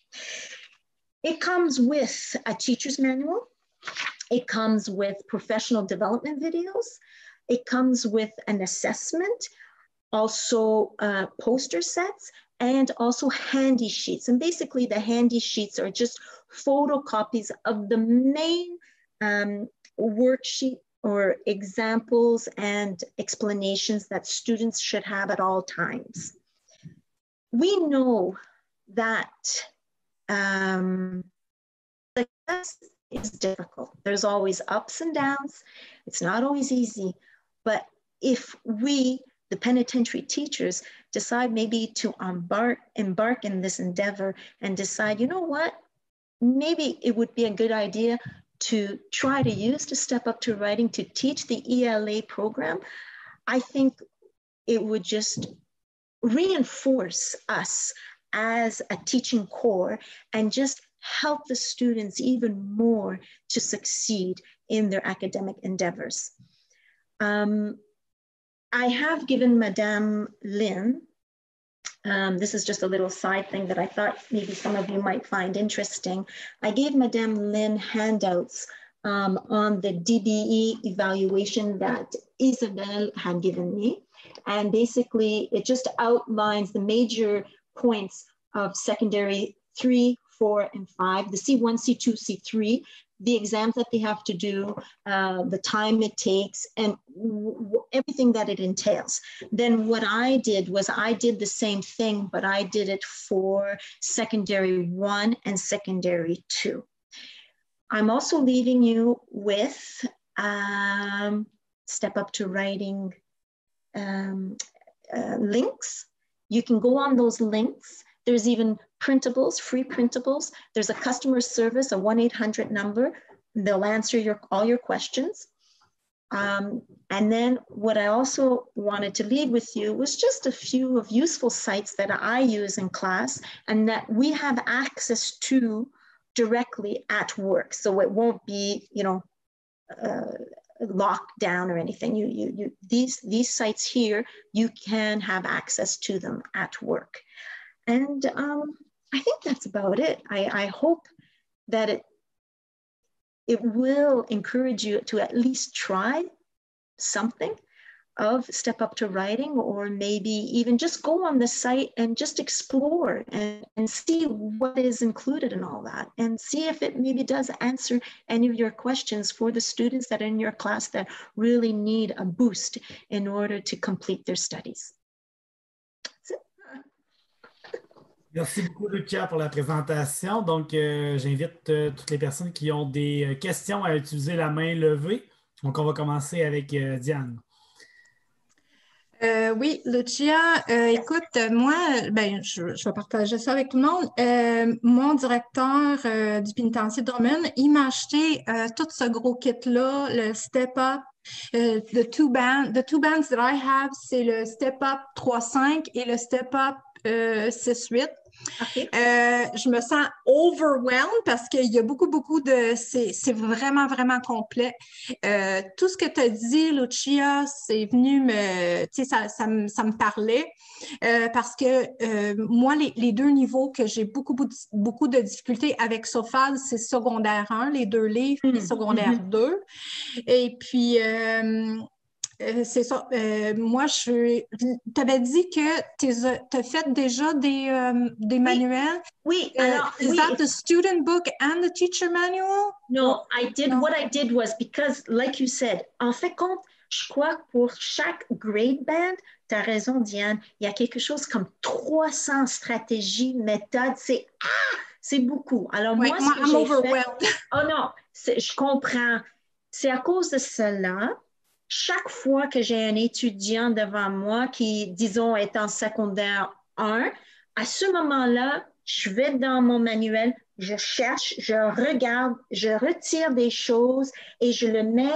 It comes with a teacher's manual. It comes with professional development videos. It comes with an assessment, also uh, poster sets, and also handy sheets. And basically the handy sheets are just photocopies of the main um, worksheet or examples and explanations that students should have at all times. We know that um, success is difficult. There's always ups and downs. It's not always easy, but if we, the penitentiary teachers, decide maybe to embark, embark in this endeavor and decide, you know what, maybe it would be a good idea to try to use to Step Up to Writing to teach the E L A program, I think it would just reinforce us as a teaching core and just help the students even more to succeed in their academic endeavors. Um, I have given Madame Lynn, um, this is just a little side thing that I thought maybe some of you might find interesting. I gave Madame Lynn handouts um, on the D B E evaluation that Isabel had given me. And basically it just outlines the major points of secondary three, four, and five, the C one, C two, C three, the exams that they have to do, uh, the time it takes, and everything that it entails. Then what I did was I did the same thing, but I did it for secondary one and secondary two. I'm also leaving you with um, Step Up to Writing um, uh, links. You can go on those links. There's even printables, free printables. There's a customer service, a one eight hundred number. They'll answer your, all your questions. Um, and then what I also wanted to leave with you was just a few of useful sites that I use in class and that we have access to directly at work. So it won't be, you know, uh, locked down or anything. You, you, you, these, these sites here, you can have access to them at work. And um, I think that's about it. I, I hope that it, it will encourage you to at least try something. of Step Up to Writing, or maybe even just go on the site and just explore and, and see what is included in all that, and see if it maybe does answer any of your questions for the students that are in your class that really need a boost in order to complete their studies. Merci beaucoup, Lucia, pour la présentation. Donc, euh, j'invite euh, toutes les personnes qui ont des euh, questions à utiliser la main levée. Donc, on va commencer avec euh, Diane. Euh, oui, Lucia, euh, écoute, moi, ben, je, je vais partager ça avec tout le monde. Euh, mon directeur euh, du pénitencier de Drummond, il m'a acheté euh, tout ce gros kit-là, le Step Up. Uh, the two band, the two bands that I have, c'est le Step Up trois cinq et le Step Up euh, six huit. Okay. Euh, je me sens overwhelmed parce qu'il y a beaucoup, beaucoup de... C'est, c'est vraiment, vraiment complet. Euh, tout ce que tu as dit, Lucia, c'est venu me... Tu sais, ça, ça, me, ça me parlait euh, parce que euh, moi, les, les deux niveaux que j'ai beaucoup, beaucoup, beaucoup de difficultés avec Sophal, c'est secondaire un, les deux livres, mmh. et secondaire mmh. deux. Et puis... Euh, Euh, c'est ça. Euh, moi, je. Tu avais dit que tu as fait déjà des, euh, des oui. manuels. Oui. Uh, Alors, is oui. that the student book and the teacher manual? No, I did. No. What I did was because, like you said, en fait, compte, je crois que pour chaque grade band, tu as raison, Diane, il y a quelque chose comme trois cents stratégies, méthodes. C'est ah, c'est beaucoup. Alors, oui, moi, moi, ce que j'ai overwhelmed. fait. Oh non, je comprends. C'est à cause de cela. Chaque fois que j'ai un étudiant devant moi qui, disons, est en secondaire un, à ce moment-là, je vais dans mon manuel, je cherche, je regarde, je retire des choses et je le mets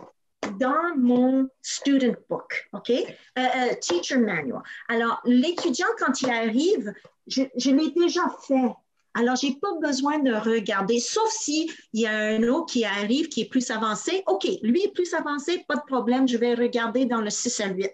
dans mon student book, OK? Euh, euh, teacher manual. Alors, l'étudiant, quand il arrive, je, je l'ai déjà fait. Alors, je n'ai pas besoin de regarder, sauf s'il y a un autre qui arrive, qui est plus avancé. OK, lui est plus avancé, pas de problème, je vais regarder dans le six à huit.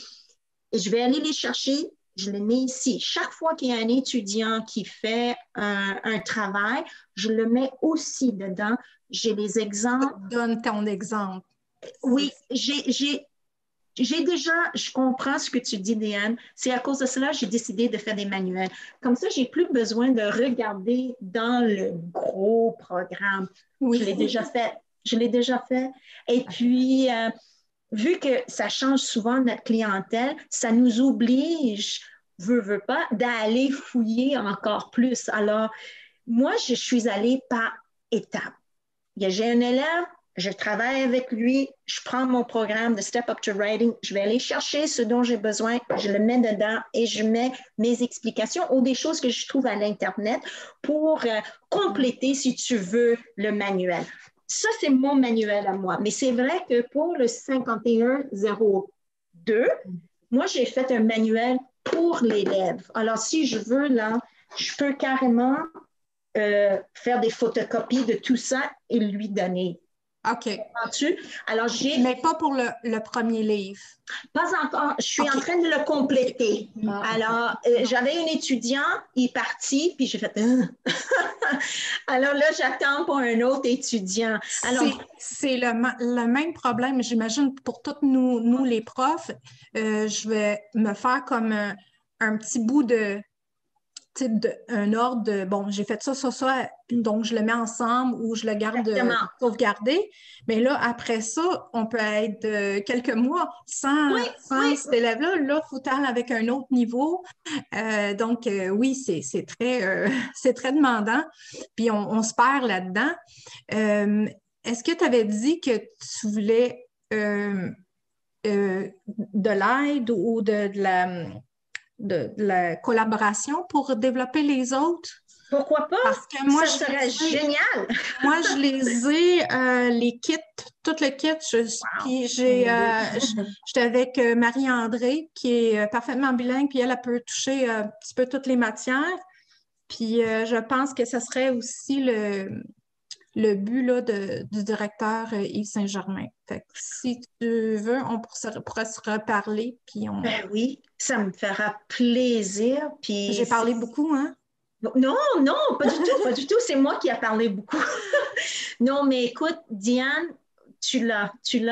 Et je vais aller les chercher, je les mets ici. Chaque fois qu'il y a un étudiant qui fait un, un travail, je le mets aussi dedans. J'ai les exemples. Donne ton exemple. Oui, j'ai... j'ai J'ai déjà, je comprends ce que tu dis, Diane. C'est à cause de cela que j'ai décidé de faire des manuels. Comme ça, je n'ai plus besoin de regarder dans le gros programme. Oui. Je l'ai déjà fait. Je l'ai déjà fait. Et puis, euh, vu que ça change souvent notre clientèle, ça nous oblige, veut, veut pas, d'aller fouiller encore plus. Alors, moi, je suis allée par étapes. J'ai un élève, je travaille avec lui, je prends mon programme de Step Up to Writing, je vais aller chercher ce dont j'ai besoin, je le mets dedans et je mets mes explications ou des choses que je trouve à l'Internet pour euh, compléter, si tu veux, le manuel. Ça, c'est mon manuel à moi. Mais c'est vrai que pour le cinquante et un zéro deux, moi, j'ai fait un manuel pour l'élève. Alors, si je veux, là, je peux carrément euh, faire des photocopies de tout ça et lui donner. OK. Alors, j'ai... Mais pas pour le, le premier livre. Pas encore. Je suis okay. en train de le compléter. Ah. Alors, euh, j'avais un étudiant, il est parti, puis j'ai fait... Alors là, j'attends pour un autre étudiant. Alors, c'est le, le même problème, j'imagine, pour tous nous, nous les profs. Euh, je vais me faire comme un, un petit bout de... De, un ordre de, bon, j'ai fait ça, ça, ça, donc je le mets ensemble ou je le garde euh, sauvegardé. Mais là, après ça, on peut être euh, quelques mois sans, oui, sans oui. cet élève-là. Là, il faut aller avec un autre niveau. Euh, donc, euh, oui, c'est, c'est, très, euh, c'est très demandant. Puis, on, on se perd là-dedans. Euh, est-ce que tu avais dit que tu voulais euh, euh, de l'aide ou de, de la... De, de la collaboration pour développer les autres? Pourquoi pas? Parce que moi, ça je serait génial! Moi, je les ai, euh, les kits, tout le kit. Je, wow. Puis j'ai, euh, j'étais avec Marie-André, qui est parfaitement bilingue, puis elle, elle peut toucher euh, un petit peu toutes les matières. Puis euh, je pense que ce serait aussi le, le but là, de, du directeur euh, Yves Saint-Germain. Fait que si tu veux, on pourrait, pourrait se reparler. Puis on... Ben oui, ça me fera plaisir. Puis j'ai parlé beaucoup, hein? Non, non, pas du tout, pas du tout. C'est moi qui ai parlé beaucoup. Non, mais écoute, Diane, tu l'as, tu l'as.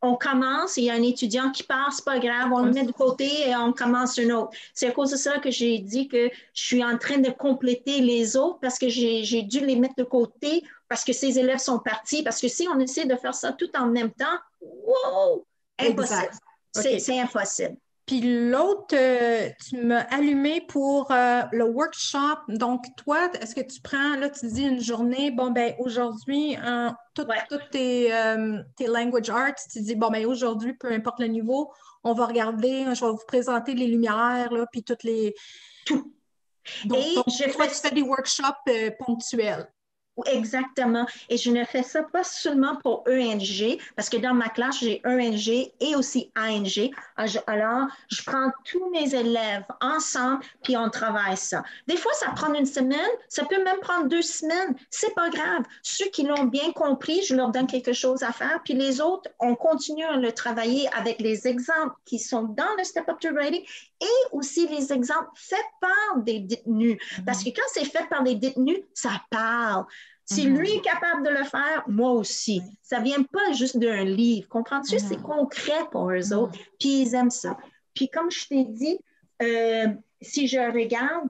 on commence, il y a un étudiant qui part, c'est pas grave, on le met de côté et on commence un autre. C'est à cause de ça que j'ai dit que je suis en train de compléter les autres parce que j'ai, j'ai dû les mettre de côté parce que ces élèves sont partis. Parce que si on essaie de faire ça tout en même temps, wow, impossible. C'est, okay. c'est impossible. Puis l'autre, euh, tu m'as allumé pour euh, le workshop. Donc, toi, est-ce que tu prends, là, tu dis une journée, bon, ben aujourd'hui, euh, toutes ouais. tout tes, euh, tes language arts, tu dis, bon, ben aujourd'hui, peu importe le niveau, on va regarder, je vais vous présenter les lumières, là, puis toutes les... Tout. Donc, Et donc je toi, fais... tu fais des workshops euh, ponctuels. Exactement. Et je ne fais ça pas seulement pour E N G, parce que dans ma classe, j'ai E N G et aussi A N G. Alors, je prends tous mes élèves ensemble, puis on travaille ça. Des fois, ça prend une semaine, ça peut même prendre deux semaines. C'est pas grave. Ceux qui l'ont bien compris, je leur donne quelque chose à faire, puis les autres, on continue à le travailler avec les exemples qui sont dans le Step Up to Writing et aussi les exemples faits par des détenus. Parce que quand c'est fait par des détenus, ça parle. Si mm-hmm. lui est capable de le faire, moi aussi. Ça ne vient pas juste d'un livre. Comprends-tu? Mm-hmm. C'est concret pour eux mm-hmm. autres. Puis ils aiment ça. Puis comme je t'ai dit, euh, si je regarde,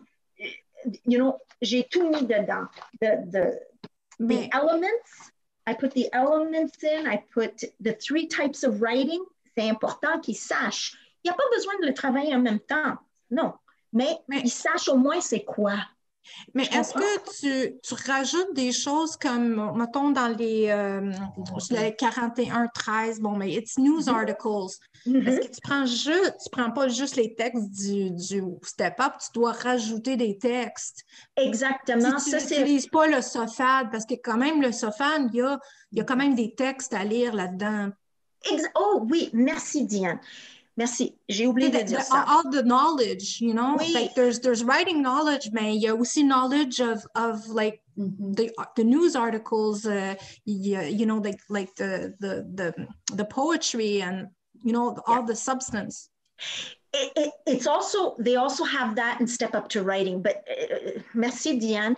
you know, j'ai tout mis dedans. The, the, the elements, I put the elements in, I put the three types of writing. C'est important qu'ils sachent. Il n'y a pas besoin de le travailler en même temps. Non. Mais, Mais ils sachent au moins c'est quoi. Mais est-ce que tu, tu rajoutes des choses comme, mettons, dans les, euh, les quarante et un treize, bon, mais it's news articles. Mm-hmm. Est-ce que tu prends juste, tu prends pas juste les textes du, du Step Up, tu dois rajouter des textes. Exactement. Si tu n'utilises pas le SOFAD, parce que quand même, le SOFAD, il y a, il y a quand même des textes à lire là-dedans. Ex- oh oui, merci Diane. Merci, j'ai oublié de dire the, ça. All the knowledge, you know, oui. like there's there's writing knowledge, mais il y a aussi knowledge of of like mm-hmm. the the news articles, uh, you, you know, like like the the the the poetry and you know all yeah. the substance. It, it, it's also they also have that in Step Up to Writing, but uh, merci Diane.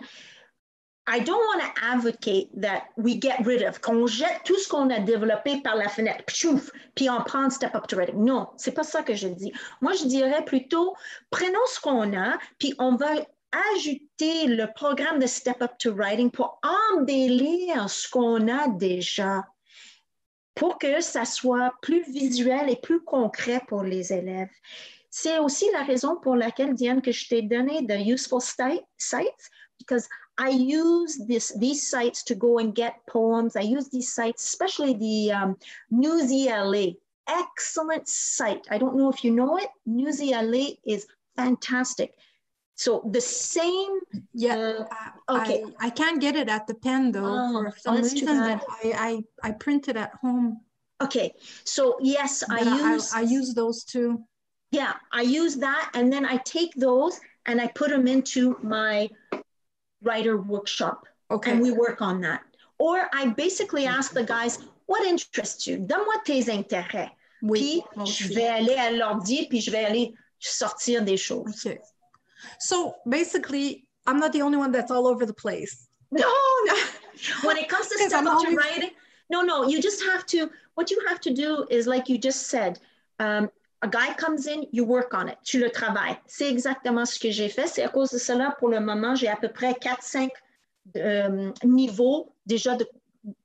I don't want to advocate that we get rid of, qu'on jette tout ce qu'on a développé par la fenêtre, pchouf, puis on prend Step Up to Writing. Non, c'est pas ça que je dis. Moi, je dirais plutôt, prenons ce qu'on a, puis on va ajouter le programme de Step Up to Writing pour embellir ce qu'on a déjà, pour que ça soit plus visuel et plus concret pour les élèves. C'est aussi la raison pour laquelle, Diane, que je t'ai donné the useful sites, because I use this, these sites to go and get poems. I use these sites, especially the um, Newsy L A. Excellent site. I don't know if you know it. Newsy L A is fantastic. So the same. Yeah. Uh, okay. I, I can't get it at the pen though. Oh, for some oh, reason, I, I I print it at home. Okay. So yes, but I use. I, I use those too. Yeah, I use that, and then I take those and I put them into my writer workshop. Okay. And we work on that. Or I basically ask the guys, what interests you? Donne-moi tes intérêts. Oui. Puis, okay. je vais aller à l'ordi, puis je vais aller sortir des choses. Okay. So, basically, I'm not the only one that's all over the place. No, no. When it comes to Step Up to Writing, no, no, you just have to, what you have to do is, like you just said, um, a guy comes in, you work on it, tu le travailles. C'est exactement ce que j'ai fait. C'est à cause de cela, pour le moment, j'ai à peu près quatre cinq euh, niveaux déjà de,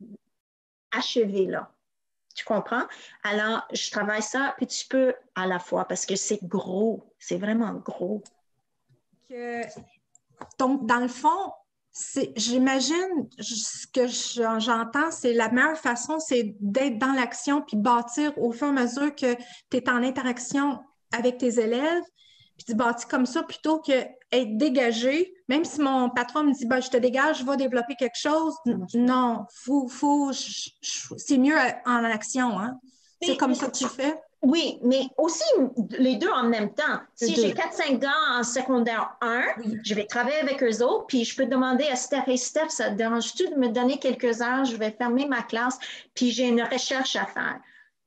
achevés là. Tu comprends? Alors, je travaille ça un petit peu à la fois parce que c'est gros. C'est vraiment gros. Que, donc, dans le fond, j'imagine, ce que j'entends, c'est la meilleure façon, c'est d'être dans l'action puis bâtir au fur et à mesure que tu es en interaction avec tes élèves, puis tu bâtis comme ça plutôt qu'être dégagé. Même si mon patron me dit ben, « je te dégage, je vais développer quelque chose », non, faut, faut, c'est mieux en action. Hein? C'est comme ça que tu fais. Oui, mais aussi les deux en même temps. Si j'ai quatre cinq gars en secondaire un, oui. je vais travailler avec eux autres, puis je peux demander à Steph, hey Steph, ça te dérange-tu de me donner quelques heures? Je vais fermer ma classe, puis j'ai une recherche à faire.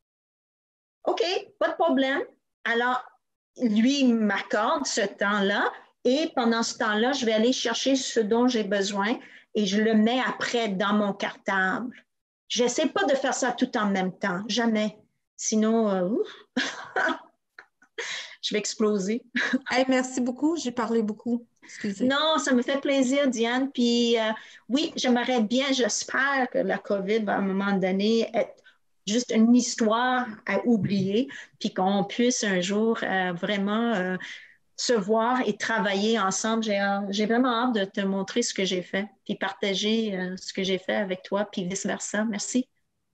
OK, pas de problème. Alors, lui, il m'accorde ce temps-là, et pendant ce temps-là, je vais aller chercher ce dont j'ai besoin, et je le mets après dans mon cartable. Je n'essaie pas de faire ça tout en même temps, jamais. Sinon, euh, ouf, je vais exploser. Hey, merci beaucoup, j'ai parlé beaucoup. Excusez. Non, ça me fait plaisir, Diane. Puis euh, oui, j'aimerais bien, j'espère que la COVID va à un moment donné être juste une histoire à oublier, puis qu'on puisse un jour euh, vraiment euh, se voir et travailler ensemble. J'ai, euh, j'ai vraiment hâte de te montrer ce que j'ai fait, puis partager euh, ce que j'ai fait avec toi, puis vice-versa. Merci.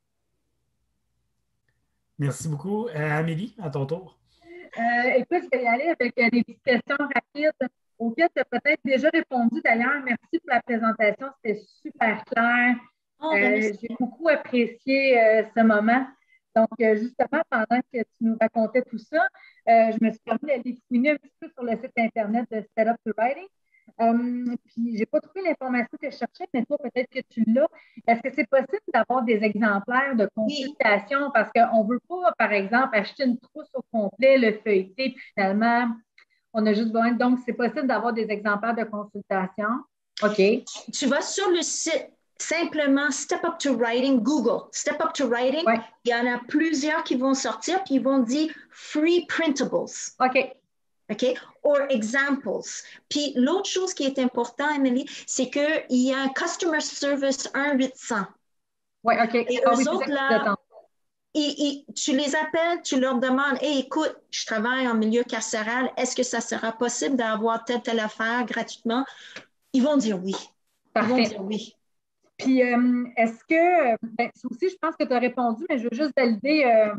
Merci beaucoup. Euh, Amélie, à ton tour. Euh, écoute, je vais y aller avec euh, des petites questions rapides auxquelles tu as peut-être déjà répondu. D'ailleurs, merci pour la présentation, c'était super clair. Oh, ben, Euh, merci. j'ai beaucoup apprécié euh, ce moment. Donc, euh, justement, pendant que tu nous racontais tout ça, euh, je me suis permis d'aller fouiner un petit peu sur le site Internet de Set Up to Writing. Euh, puis, je n'ai pas trouvé l'information que je cherchais, mais toi, peut-être que tu l'as. Est-ce que c'est possible d'avoir des exemplaires de consultation? Oui. Parce qu'on ne veut pas, par exemple, acheter une trousse au complet, le feuilleter, puis finalement, on a juste besoin. Donc, c'est possible d'avoir des exemplaires de consultation. OK. Tu, tu vas sur le site, simplement Step Up to Writing, Google, Step Up to Writing. Ouais. Il y en a plusieurs qui vont sortir, puis ils vont dire Free Printables. OK. OK? Or examples. Puis l'autre chose qui est important, Emily, c'est qu'il y a un Customer Service un huit cents. Oui, OK. Et ah, eux oui, autres, là, ils, ils, tu les appelles, tu leur demandes, « Hey, écoute, je travaille en milieu carcéral, est-ce que ça sera possible d'avoir telle, telle affaire gratuitement? » Ils vont dire oui. Parfait. Ils vont dire oui. Puis, euh, est-ce que, ben, ça aussi, je pense que tu as répondu, mais je veux juste valider... Euh,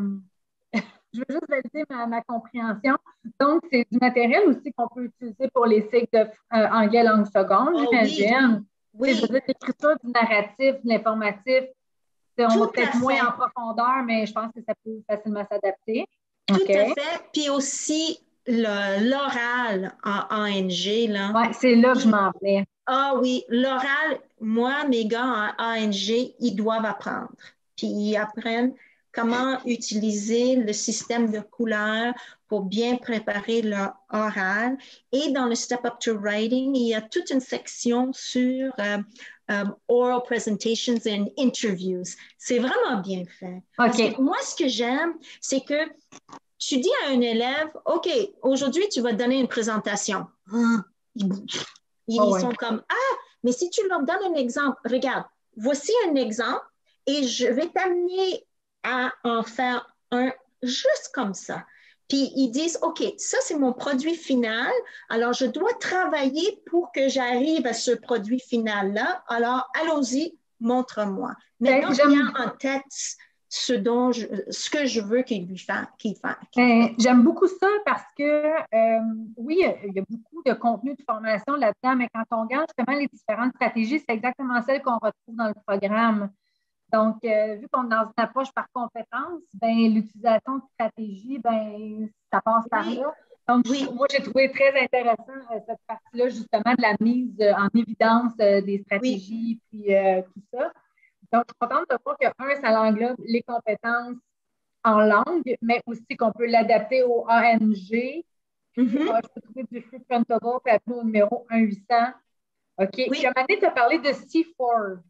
Je veux juste valider ma, ma compréhension. Donc, c'est du matériel aussi qu'on peut utiliser pour les cycles de euh, anglais langue seconde, oh, j'imagine. Oui. Oui. Je veux dire, l'écriture du narratif, de l'informatif, on Tout va peut-être moins en profondeur, mais je pense que ça peut facilement s'adapter. Tout okay. à fait. Puis aussi, le, l'oral en A N G. Là. Oui, c'est là que je m'en vais. Ah oui, l'oral, moi, mes gars en A N G, ils doivent apprendre. Puis ils apprennent comment utiliser le système de couleurs pour bien préparer leur oral. Et dans le Step Up to Writing, il y a toute une section sur euh, um, oral presentations and interviews. C'est vraiment bien fait. Okay. Parce que moi, ce que j'aime, c'est que tu dis à un élève, OK, aujourd'hui, tu vas donner une présentation. Ils, ils oh, sont ouais. comme, ah, mais si tu leur donnes un exemple, regarde, voici un exemple et je vais t'amener à en faire un juste comme ça. Puis ils disent, OK, ça c'est mon produit final, alors je dois travailler pour que j'arrive à ce produit final-là, alors allons-y, montre-moi. Maintenant, j'ai en tête ce, dont je, ce que je veux qu'il lui fasse. Qu'il fasse. Ben, j'aime beaucoup ça parce que, euh, oui, il y a beaucoup de contenu de formation là-dedans, mais quand on regarde justement les différentes stratégies, c'est exactement celles qu'on retrouve dans le programme. Donc, euh, vu qu'on est dans une approche par compétence, ben, l'utilisation de stratégie, ben, ça passe par oui. là. Donc, oui. moi, j'ai trouvé très intéressant euh, cette partie-là, justement, de la mise euh, en évidence euh, des stratégies, oui. puis euh, tout ça. Donc, je suis contente de voir que, un, ça englobe les compétences en langue, mais aussi qu'on peut l'adapter au A N G. Puis, mm-hmm. euh, je peux trouver du Free Printable, puis appeler au numéro un huit cents. OK. Oui. Puis, à un moment donné, tu as parlé de C quatre.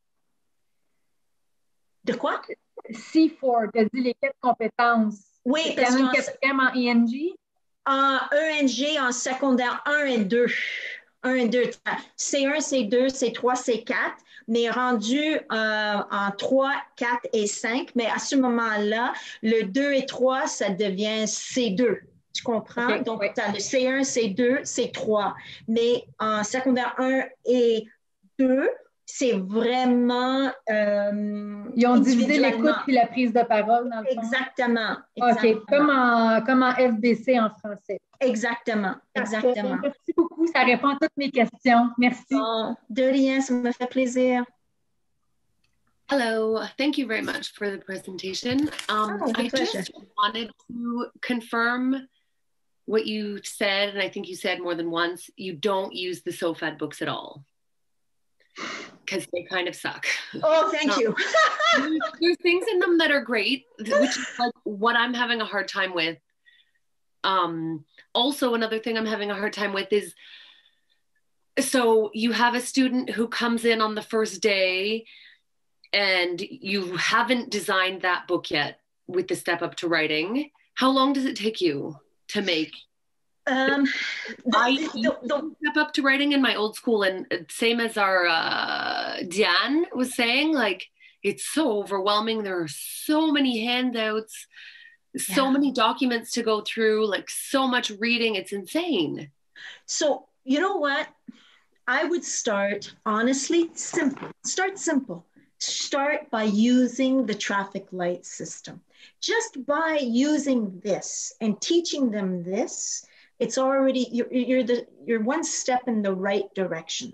De quoi? C quatre, tu as dit les quatre compétences. Oui, c'est parce que... quatrième en E N G? En E N G, en secondaire un et deux. un et deux. C un, C deux, C trois, C quatre, mais rendu euh, en trois, quatre et cinq. Mais à ce moment-là, le deux et trois, ça devient C deux. Tu comprends? Okay, donc, oui. tu as le C un, C deux, C trois. Mais en secondaire un et deux, c'est vraiment... Euh, Ils ont divisé l'écoute et la prise de parole, dans le fond. Exactement. exactement. OK, comme en, comme en F B C en français. Exactement, exactement. Merci beaucoup, ça répond à toutes mes questions. Merci. Oh, de rien, ça me fait plaisir. Hello, thank you very much for the presentation. Um, oh, I pleasure. just wanted to confirm what you said, and I think you said more than once, you don't use the SOFAD books at all. Because they kind of suck. Oh, thank um, you. there's, there's things in them that are great, which is like what I'm having a hard time with. Um, also, another thing I'm having a hard time with is, so you have a student who comes in on the first day and you haven't designed that book yet. with the Step Up to Writing. How long does it take you to make? Um, the, I the, the, Step Up to Writing in my old school, and same as our uh, Diane was saying, like, it's so overwhelming. There are so many handouts, so Yeah. many documents to go through, like so much reading. It's insane. So, you know what? I would start, honestly, simple. Start simple. Start by using the traffic light system. Just by using this and teaching them this, it's already, you're, you're, the, you're one step in the right direction.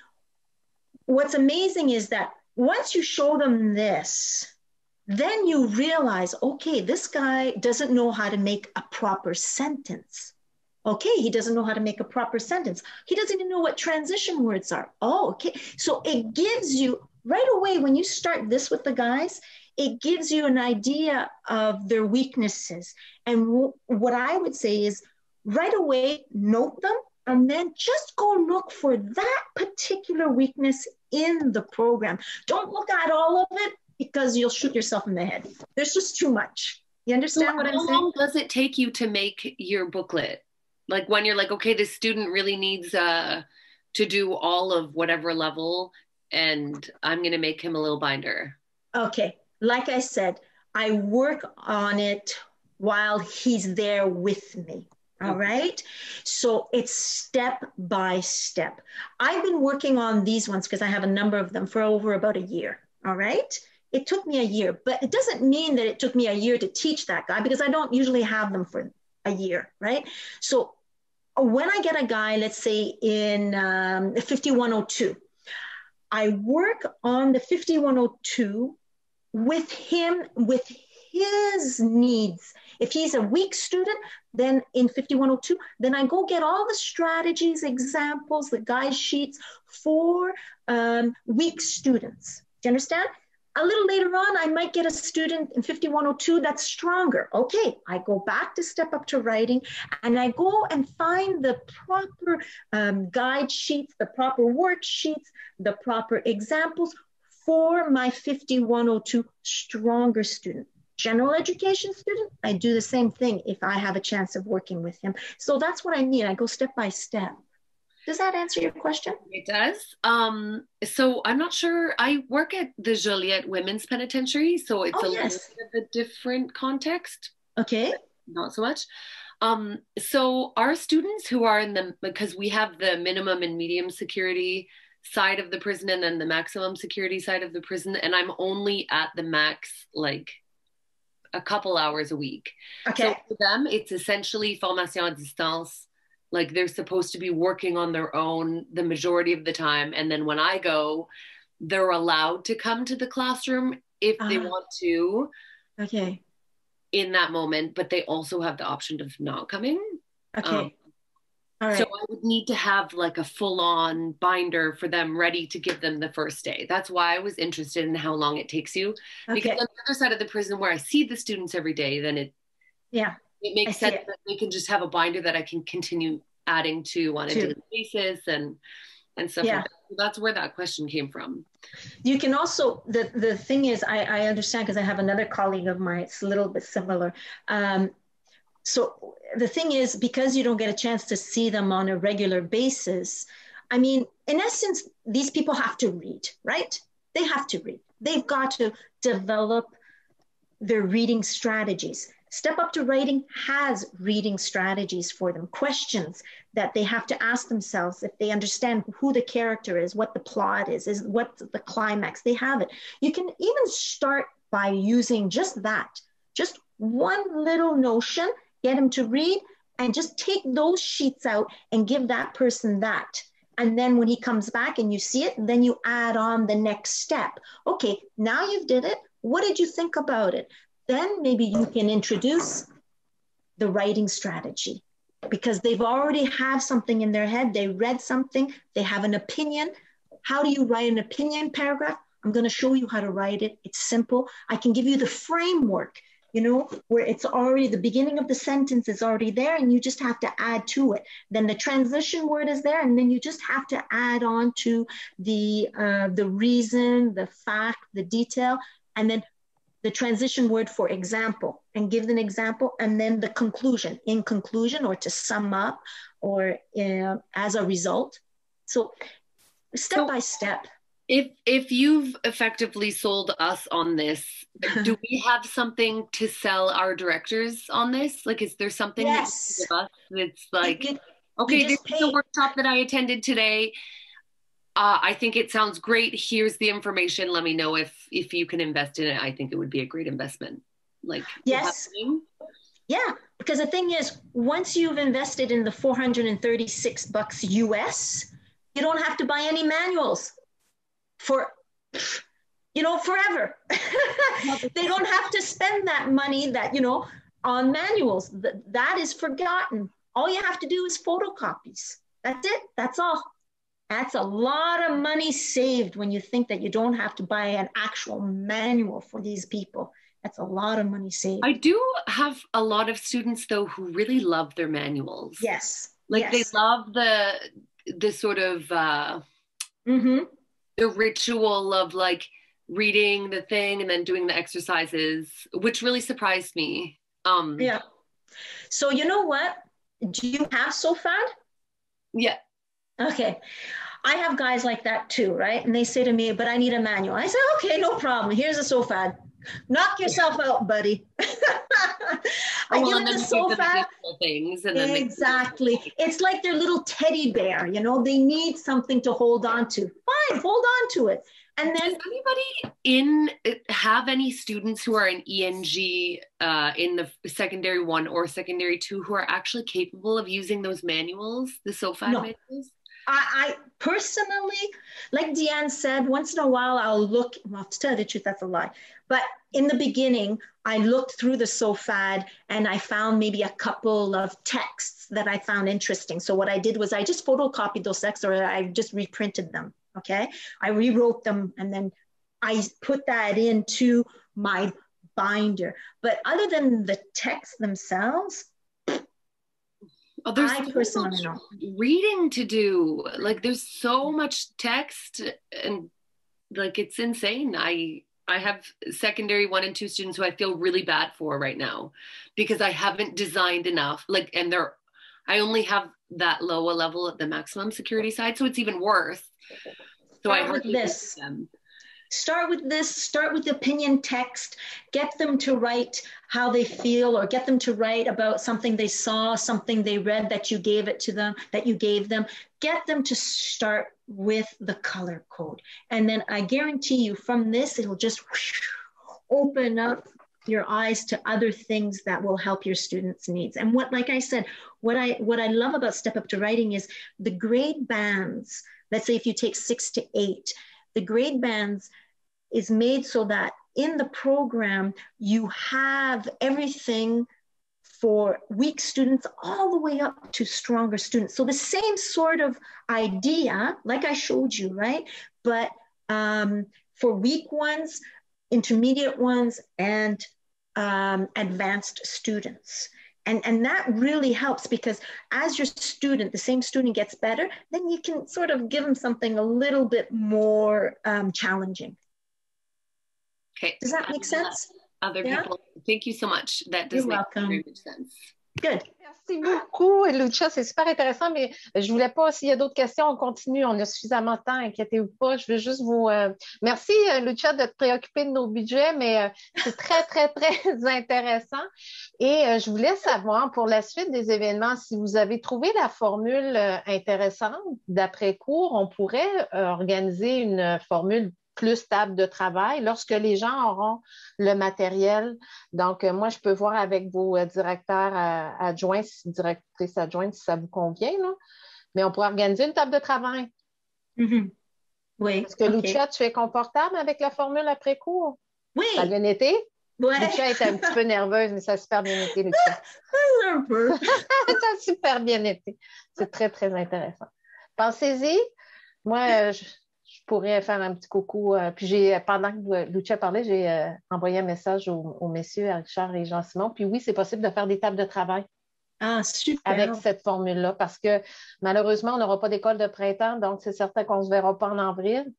What's amazing is that once you show them this, then you realize, okay, this guy doesn't know how to make a proper sentence. Okay, he doesn't know how to make a proper sentence. He doesn't even know what transition words are. Oh, okay. So it gives you, right away, when you start this with the guys, it gives you an idea of their weaknesses. And w- what I would say is right away, note them, and then just go look for that particular weakness in the program. Don't look at all of it because you'll shoot yourself in the head. There's just too much. You understand So what I'm how saying? long does it take you to make your booklet? Like when you're like, okay, this student really needs uh, to do all of whatever level, and I'm going to make him a little binder. Okay, like I said, I work on it while he's there with me. All right. So it's step by step. I've been working on these ones because I have a number of them for over about a year. All right. It took me a year, but it doesn't mean that it took me a year to teach that guy because I don't usually have them for a year. Right. So when I get a guy, let's say in um, fifty-one oh two, I work on the fifty-one oh two with him, with his needs. If he's a weak student, then in fifty-one oh two, then I go get all the strategies, examples, the guide sheets for um, weak students. Do you understand? A little later on, I might get a student in fifty-one oh two that's stronger. Okay, I go back to Step Up to Writing and I go and find the proper um, guide sheets, the proper worksheets, the proper examples for my fifty-one oh two stronger student. General education student, I do the same thing if I have a chance of working with him. So that's what I mean. I go step by step. Does that answer your question? It does. Um, so I'm not sure. I work at the Joliette Women's Penitentiary, so it's Oh, a yes. little bit of a different context. Okay. Not so much. Um, so our students who are in the, because we have the minimum and medium security side of the prison and then the maximum security side of the prison, and I'm only at the max like a couple hours a week. Okay. So for them, it's essentially formation à distance. Like they're supposed to be working on their own the majority of the time. And then when I go, they're allowed to come to the classroom if they Ah. want to Okay. in that moment, but they also have the option of not coming. Okay. Um, All right. So I would need to have like a full-on binder for them ready to give them the first day. That's why I was interested in how long it takes you. Because Okay. on the other side of the prison where I see the students every day, then it Yeah. it I makes see sense it. that they can just have a binder that I can continue adding to on a To. daily basis and and stuff Yeah. like that. So that's where that question came from. You can also, the, the thing is, I, I understand because I have another colleague of mine, it's a little bit similar. Um, so the thing is, because you don't get a chance to see them on a regular basis, I mean, in essence, these people have to read, right? They have to read. They've got to develop their reading strategies. Step Up to Writing has reading strategies for them, questions that they have to ask themselves if they understand who the character is, what the plot is, is what the climax, they have it. You can even start by using just that, just one little notion, get them to read, and just take those sheets out and give that person that. And then when he comes back and you see it, then you add on the next step. Okay, now you've did it. What did you think about it? Then maybe you can introduce the writing strategy because they've already have something in their head. They read something, they have an opinion. How do you write an opinion paragraph? I'm going to show you how to write it. It's simple. I can give you the framework, you know, where it's already, the beginning of the sentence is already there and you just have to add to it. Then the transition word is there and then you just have to add on to the, uh, the reason, the fact, the detail, and then the transition word for example, and give an example, and then the conclusion, in conclusion, or to sum up, or uh, as a result. So step So by step. If if you've effectively sold us on this, do we have something to sell our directors on this? Like, is there something Yes. that you can give us that's like, You- you okay, this just is the pay- workshop that I attended today. Uh, I think it sounds great. Here's the information. Let me know if if you can invest in it. I think it would be a great investment. Like, Yes. happening. Yeah, because the thing is, once you've invested in the four hundred thirty-six bucks U S, you don't have to buy any manuals for, you know, forever. They don't have to spend that money that, you know, on manuals. That, that is forgotten. All you have to do is photocopies. That's it. That's all. That's a lot of money saved when you think that you don't have to buy an actual manual for these people. That's a lot of money saved. I do have a lot of students though who really love their manuals. Yes. Like yes. they love the the sort of uh, mm-hmm. the ritual of like reading the thing and then doing the exercises, which really surprised me. Um, yeah. So you know what? Do you have SOFAD? Yeah. Okay. I have guys like that too, right? And they say to me, but I need a manual. I say, okay, no problem. Here's a SOFAD. Knock yourself out, buddy. I well, give them the SOFAD. Things and then exactly. They- it's like their little teddy bear, you know, they need something to hold on to. Fine, hold on to it. And then does anybody in have any students who are in E N G uh, in the secondary one or secondary two who are actually capable of using those manuals, the SOFAD no. manuals? I, I personally, like Deanne said, once in a while I'll look, well, to tell you the truth, that's a lie. But in the beginning, I looked through the SOFAD and I found maybe a couple of texts that I found interesting. So what I did was I just photocopied those texts, or I just reprinted them. Okay, I rewrote them and then I put that into my binder. But other than the texts themselves, oh, there's I so personally much know. reading to do. Like there's so much text and like it's insane. I I have secondary one and two students who I feel really bad for right now because I haven't designed enough. Like, and they're I only have that low a level at the maximum security side, so it's even worse. So Start I with this. Them. Start with this, start with the opinion text, get them to write how they feel, or get them to write about something they saw, something they read that you gave it to them, that you gave them. Get them to start with the color code. And then I guarantee you from this, it'll just open up your eyes to other things that will help your students' needs. And what, like I said, what I, what I love about Step Up to Writing is the grade bands. Let's say if you take six to eight, the grade bands is made so that in the program, you have everything for weak students all the way up to stronger students. So the same sort of idea, like I showed you, right? But um, for weak ones, intermediate ones, and um, advanced students. And, and that really helps because as your student, the same student gets better, then you can sort of give them something a little bit more um, challenging. Okay. Does that make sense? Other yeah? people, thank you so much. That does You're make welcome. very much sense. Good. Merci beaucoup, Lucia. C'est super intéressant, mais je voulais pas, s'il y a d'autres questions, on continue. On a suffisamment de temps, inquiétez-vous pas. Je veux juste vous... Euh... Merci, Lucia, de te préoccuper de nos budgets, mais euh, c'est très, très, très intéressant. Et euh, je voulais savoir, pour la suite des événements, si vous avez trouvé la formule euh, intéressante d'après-cours, on pourrait euh, organiser une formule plus table de travail lorsque les gens auront le matériel. Donc, euh, moi, je peux voir avec vos euh, directeurs euh, adjoints, directrices adjointes, si ça vous convient, là. Mais on pourrait organiser une table de travail. Mm-hmm. Oui. Est-ce que okay. Lucia, tu es confortable avec la formule après-cours? Oui. Ça a bien été? Ouais. Lucia est un petit peu nerveuse, mais ça a super bien été, Lucia. Un peu. Ça a super bien été. C'est très, très intéressant. Pensez-y. Moi, euh, je... je pourrais faire un petit coucou. Euh, puis j'ai, pendant que Lucia parlait, j'ai euh, envoyé un message aux, aux messieurs, à Richard et Jean-Simon. Puis oui, c'est possible de faire des tables de travail. Ah, super. Avec cette formule-là, parce que malheureusement, on n'aura pas d'école de printemps, donc c'est certain qu'on ne se verra pas en avril.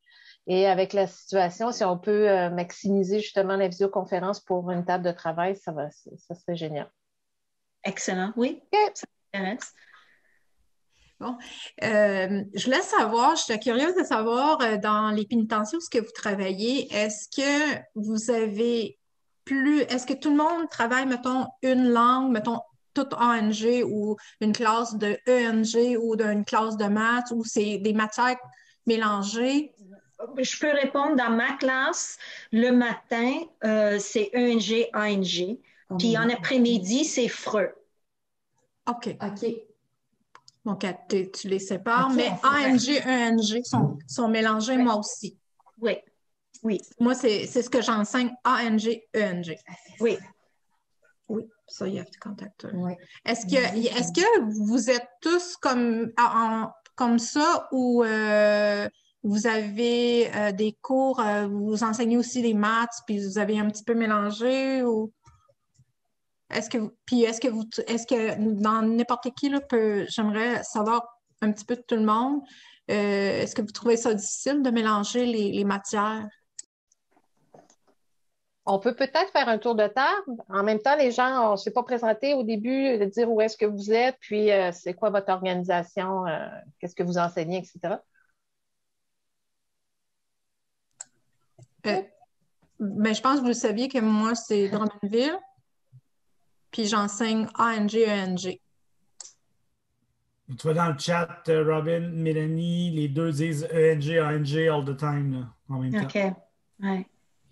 Et avec la situation, si on peut euh, maximiser justement la visioconférence pour une table de travail, ça, va, ça serait génial. Excellent, oui. Okay. Ça m'intéresse. Bon, euh, je voulais savoir, je suis curieuse de savoir, euh, dans les pénitentiaires où ce que vous travaillez, est-ce que vous avez plus, est-ce que tout le monde travaille, mettons, une langue, mettons, toute A N G ou une classe de E N G ou d'une classe de maths ou c'est des matières mélangées? Je peux répondre dans ma classe. Le matin, euh, c'est E N G, A N G. Oh, puis en après-midi, c'est F R E. OK. OK. Donc, tu, tu les sépares, Okay, mais A N G, E N G sont, sont mélangés, oui. Moi aussi. Oui, oui. Moi, c'est ce que j'enseigne, A N G, E N G. Oui. Oui, ça, you have to contact her. Oui. Est-ce que, est-ce que vous êtes tous comme, en, comme ça ou euh, vous avez euh, des cours, euh, vous enseignez aussi les maths, puis vous avez un petit peu mélangé ou... Est-ce que, puis est-ce que vous, est-ce que dans n'importe qui, là, peut, j'aimerais savoir un petit peu de tout le monde, euh, est-ce que vous trouvez ça difficile de mélanger les, les matières? On peut peut-être faire un tour de table. En même temps, les gens, on ne s'est pas présenté au début, de dire où est-ce que vous êtes, puis euh, c'est quoi votre organisation, euh, qu'est-ce que vous enseignez, et cetera. Euh, ben, je pense que vous le saviez que moi, c'est Drummondville. Puis j'enseigne A N G, E N G. Tu vois dans le chat, Robin, Mélanie, les deux disent E N G, A N G all the time, là, en même OK. temps. Ouais.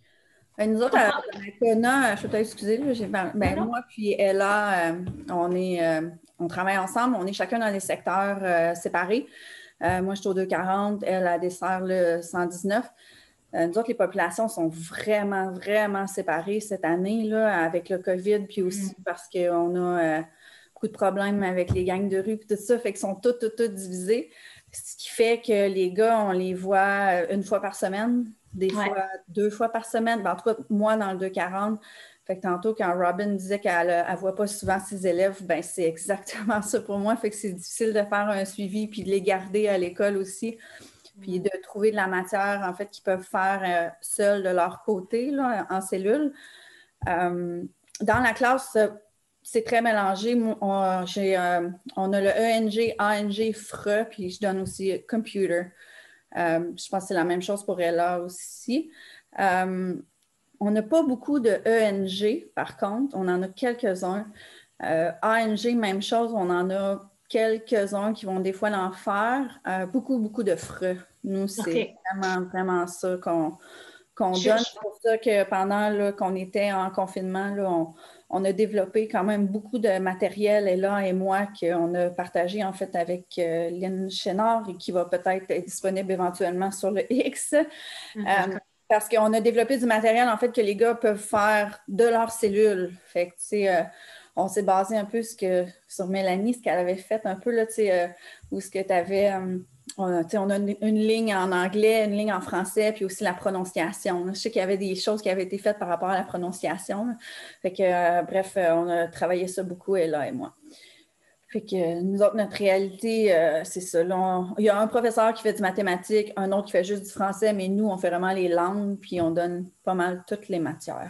Nous autres, à Donnacona, je peux t'excuser, ben, ben, moi puis Ella, euh, on, est, euh, on travaille ensemble, on est chacun dans des secteurs euh, séparés. Euh, moi, je suis au deux quarante, elle, elle dessert le cent dix-neuf. Euh, nous autres, les populations sont vraiment, vraiment séparées cette année là, avec le COVID, puis aussi mm. parce qu'on a euh, beaucoup de problèmes avec les gangs de rue, puis tout ça, fait qu'ils sont tous, tous, tous divisés. Ce qui fait que les gars, on les voit une fois par semaine, des ouais. fois deux fois par semaine. Ben, en tout cas, moi, dans le deux quarante, fait que tantôt, quand Robin disait qu'elle ne voit pas souvent ses élèves, ben c'est exactement ça pour moi. Fait que c'est difficile de faire un suivi puis de les garder à l'école aussi. Puis de trouver de la matière, en fait, qu'ils peuvent faire euh, seuls de leur côté, là, en cellule. Euh, dans la classe, c'est très mélangé. On, j'ai, euh, on a le E N G, A N G, F R E, puis je donne aussi Computer. Euh, je pense que c'est la même chose pour Ella aussi. Euh, on n'a pas beaucoup de E N G, par contre. On en a quelques-uns. Euh, A N G, même chose, on en a quelques-uns qui vont des fois l'en faire. Euh, beaucoup, beaucoup de F R E. Nous, c'est okay. vraiment, vraiment ça qu'on, qu'on donne. C'est pour ça que pendant là, qu'on était en confinement, là, on, on a développé quand même beaucoup de matériel, Ella et moi, qu'on a partagé en fait avec euh, Lynn Chénard et qui va peut-être être disponible éventuellement sur le X. Mm-hmm. euh, parce qu'on a développé du matériel en fait que les gars peuvent faire de leur cellule. Fait que, tu sais, euh, on s'est basé un peu ce que, sur Mélanie, ce qu'elle avait fait un peu, là, tu sais, euh, où ce que tu avais, euh, on, on a une, une ligne en anglais, une ligne en français, puis aussi la prononciation. Je sais qu'il y avait des choses qui avaient été faites par rapport à la prononciation. Là. Fait que, euh, bref, euh, on a travaillé ça beaucoup, Ella et moi. Fait que euh, nous autres, notre réalité, euh, c'est ça. Là, on, il y a un professeur qui fait du mathématique, un autre qui fait juste du français, mais nous, on fait vraiment les langues, puis on donne pas mal toutes les matières.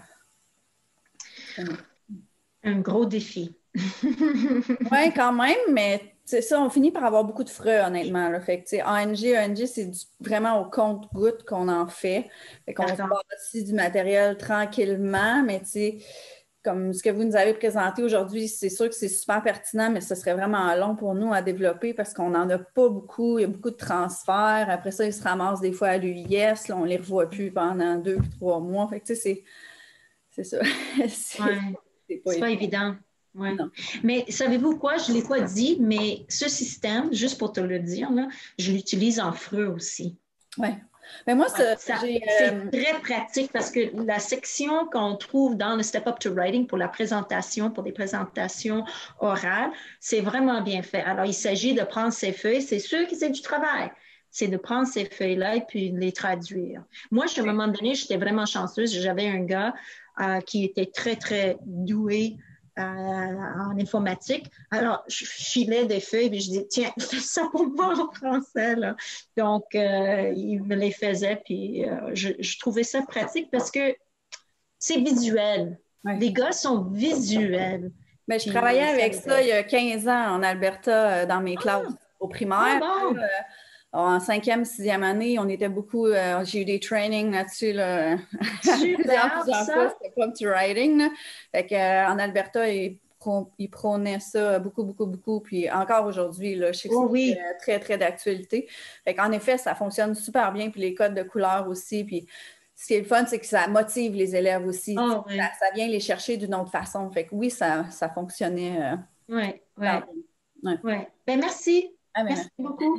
Un gros défi. Oui, quand même, mais c'est ça, on finit par avoir beaucoup de frais, honnêtement. Là. Fait que, A N G, E N G, c'est du, vraiment au compte-goutte qu'on en fait. Fait qu'on se bâtit du matériel tranquillement, mais tu sais, comme ce que vous nous avez présenté aujourd'hui, c'est sûr que c'est super pertinent, mais ce serait vraiment long pour nous à développer parce qu'on n'en a pas beaucoup. Il y a beaucoup de transferts. Après ça, ils se ramassent des fois à l'U I S. Là, on ne les revoit plus pendant deux ou trois mois. Fait que, tu sais, c'est, c'est ça. c'est, ouais. c'est pas, c'est pas évident. Ouais. Mais savez-vous quoi? Je ne l'ai pas dit, mais ce système, juste pour te le dire, là, je l'utilise en F R E aussi. Oui. Mais moi, ça, ça, c'est euh... très pratique parce que la section qu'on trouve dans le Step Up to Writing pour la présentation, pour des présentations orales, c'est vraiment bien fait. Alors, il s'agit de prendre ces feuilles. C'est sûr que c'est du travail. C'est de prendre ces feuilles-là et puis de les traduire. Moi, à un moment donné, j'étais vraiment chanceuse. J'avais un gars euh, qui était très, très doué en informatique. Alors, je filais des feuilles et je dis, tiens, fais ça pour moi en français, là. Donc, euh, il me les faisait, puis euh, je, je trouvais ça pratique parce que c'est visuel. Ouais. Les gars sont visuels. Mais je travaillais avec ça il y a quinze ans en Alberta dans mes classes ah, au primaire. Ah, bon. euh, en cinquième, sixième année, on était beaucoup, euh, j'ai eu des trainings là-dessus. Là, Super, plusieurs ça. fois, c'était comme to writing. Là. Fait que, euh, en Alberta, ils, ils prônaient ça beaucoup, beaucoup, beaucoup. Puis encore aujourd'hui, là, je sais que Oh, c'est oui. très, très d'actualité. Fait qu'en effet, ça fonctionne super bien. Puis les codes de couleur aussi. Puis ce qui est le fun, c'est que ça motive les élèves aussi. Oh, oui. ça, ça vient les chercher d'une autre façon. Fait que oui, ça, ça fonctionnait. Euh, oui, oui. Ouais. Ouais. Ben, merci. Ah, ben, merci beaucoup.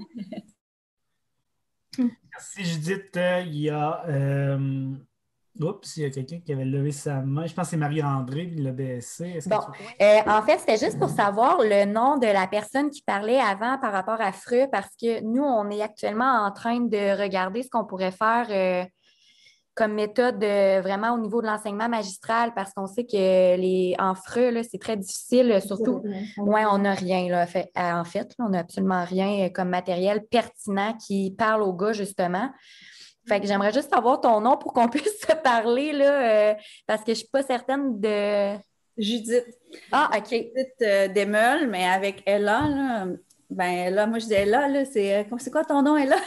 Merci, Judith. Euh, il y a... Euh... Oups, il y a quelqu'un qui avait levé sa main. Je pense que c'est Marie-André, qui l'a baissé. Bon, euh, en fait, c'était juste pour savoir le nom de la personne qui parlait avant par rapport à F R E, parce que nous, on est actuellement en train de regarder ce qu'on pourrait faire euh, comme méthode euh, vraiment au niveau de l'enseignement magistral, parce qu'on sait que les en F R E, là, c'est très difficile, surtout. Oui, on n'a rien. Là, fait, en fait, là, on n'a absolument rien comme matériel pertinent qui parle aux gars, justement. Fait que j'aimerais juste savoir ton nom pour qu'on puisse se parler, là, euh, parce que je ne suis pas certaine de... Judith. Ah, OK. Judith euh, Desmeules, mais avec Ella, là, ben Ella, moi je dis Ella, là, c'est, c'est quoi ton nom, Ella?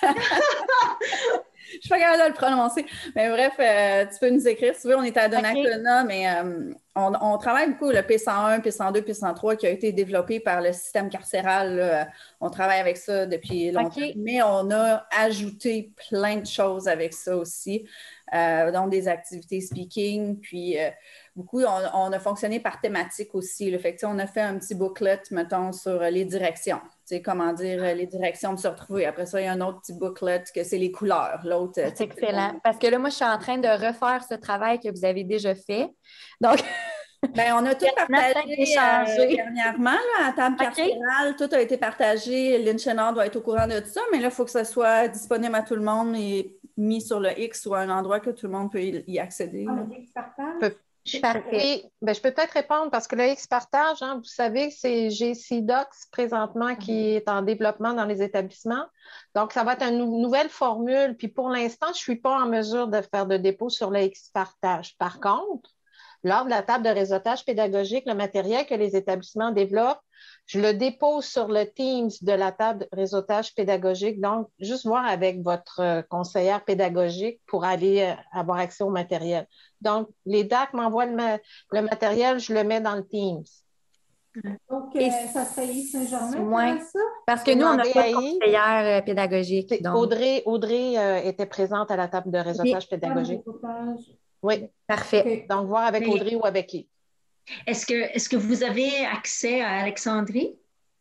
Je ne suis pas capable de le prononcer. Mais bref, euh, tu peux nous écrire. Si tu veux, on est à Donnacona, okay. mais euh, on, on travaille beaucoup le P cent un, P cent deux, P cent trois qui a été développé par le système carcéral. Là. On travaille avec ça depuis longtemps. Okay. Mais on a ajouté plein de choses avec ça aussi. Euh, donc, des activités speaking, puis euh, beaucoup, on, on a fonctionné par thématique aussi. Là. Fait que, on a fait un petit booklet, mettons, sur les directions. Tu sais, comment dire, les directions de se retrouver. Après ça, il y a un autre petit booklet que c'est les couleurs. L'autre, c'est excellent. Parce que là, moi, je suis en train de refaire ce travail que vous avez déjà fait. Donc... Bien, on a tout partagé euh, dernièrement là, à table carcérale. Okay. Tout a été partagé. L'Inchenard doit être au courant de tout ça, mais là, il faut que ça soit disponible à tout le monde et mis sur le X ou à un endroit que tout le monde peut y accéder. Ah, le X partage? Parfait. Ben, je peux peut-être répondre parce que le X partage, hein, vous savez que c'est G C Docs présentement qui est en développement dans les établissements. Donc, ça va être une nouvelle formule. Puis pour l'instant, je ne suis pas en mesure de faire de dépôt sur le X partage. Par contre, lors de la table de réseautage pédagogique, le matériel que les établissements développent, je le dépose sur le Teams de la table de réseautage pédagogique. Donc, juste voir avec votre conseillère pédagogique pour aller avoir accès au matériel. Donc, les D A C m'envoient le, ma le matériel, je le mets dans le Teams. Donc, euh, ça serait Yves Saint-Germain pour ouais. ça? Parce que nous, on n'a pas de conseillère pédagogique. Donc. Audrey, Audrey euh, était présente à la table de réseautage oui. pédagogique. Oui. Parfait. Okay. Donc, voir avec Mais, Audrey ou avec qui. Est-ce que, est-ce que vous avez accès à Alexandrie?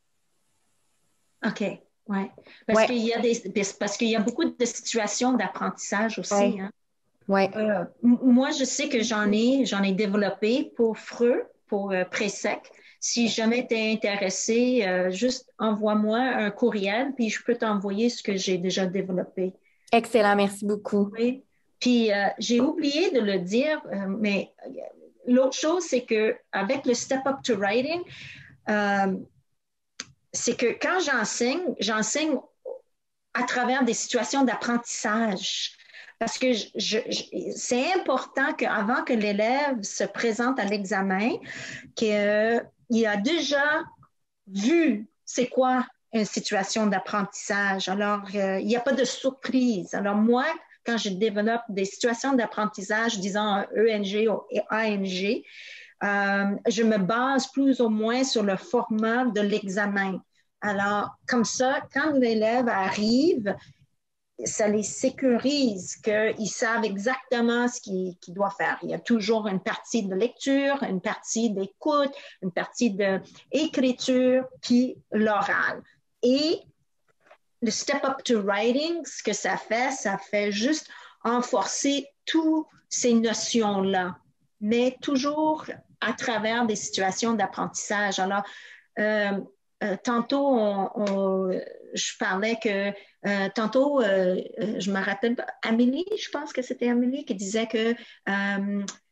OK, oui. Parce ouais. qu'il y a des, parce qu'il y a beaucoup de situations d'apprentissage aussi. Ouais. Hein? Ouais. Euh, moi, je sais que j'en ai, j'en ai développé pour F R E, pour euh, Pré-Sec. Si jamais tu es intéressé, euh, juste envoie-moi un courriel, puis je peux t'envoyer ce que j'ai déjà développé. Excellent, merci beaucoup. Oui. Puis, euh, j'ai oublié de le dire, euh, mais l'autre chose, c'est qu'avec le Step Up to Writing, euh, c'est que quand j'enseigne, j'enseigne à travers des situations d'apprentissage. Parce que je, je, je, c'est important qu'avant que l'élève se présente à l'examen, qu'il a déjà vu c'est quoi une situation d'apprentissage. Alors, euh, il n'y a pas de surprise. Alors, moi, quand je développe des situations d'apprentissage, disons E N G ou A N G, euh, je me base plus ou moins sur le format de l'examen. Alors, comme ça, quand l'élève arrive, ça les sécurise, qu'ils savent exactement ce qu'ils qu'ils doivent faire. Il y a toujours une partie de lecture, une partie d'écoute, une partie d'écriture, puis l'oral. Et le Step Up to Writing, ce que ça fait, ça fait juste renforcer toutes ces notions-là, mais toujours à travers des situations d'apprentissage. Alors, euh, euh, tantôt, on, on, je parlais que, euh, tantôt, euh, je me rappelle pas, Amélie, je pense que c'était Amélie qui disait que euh,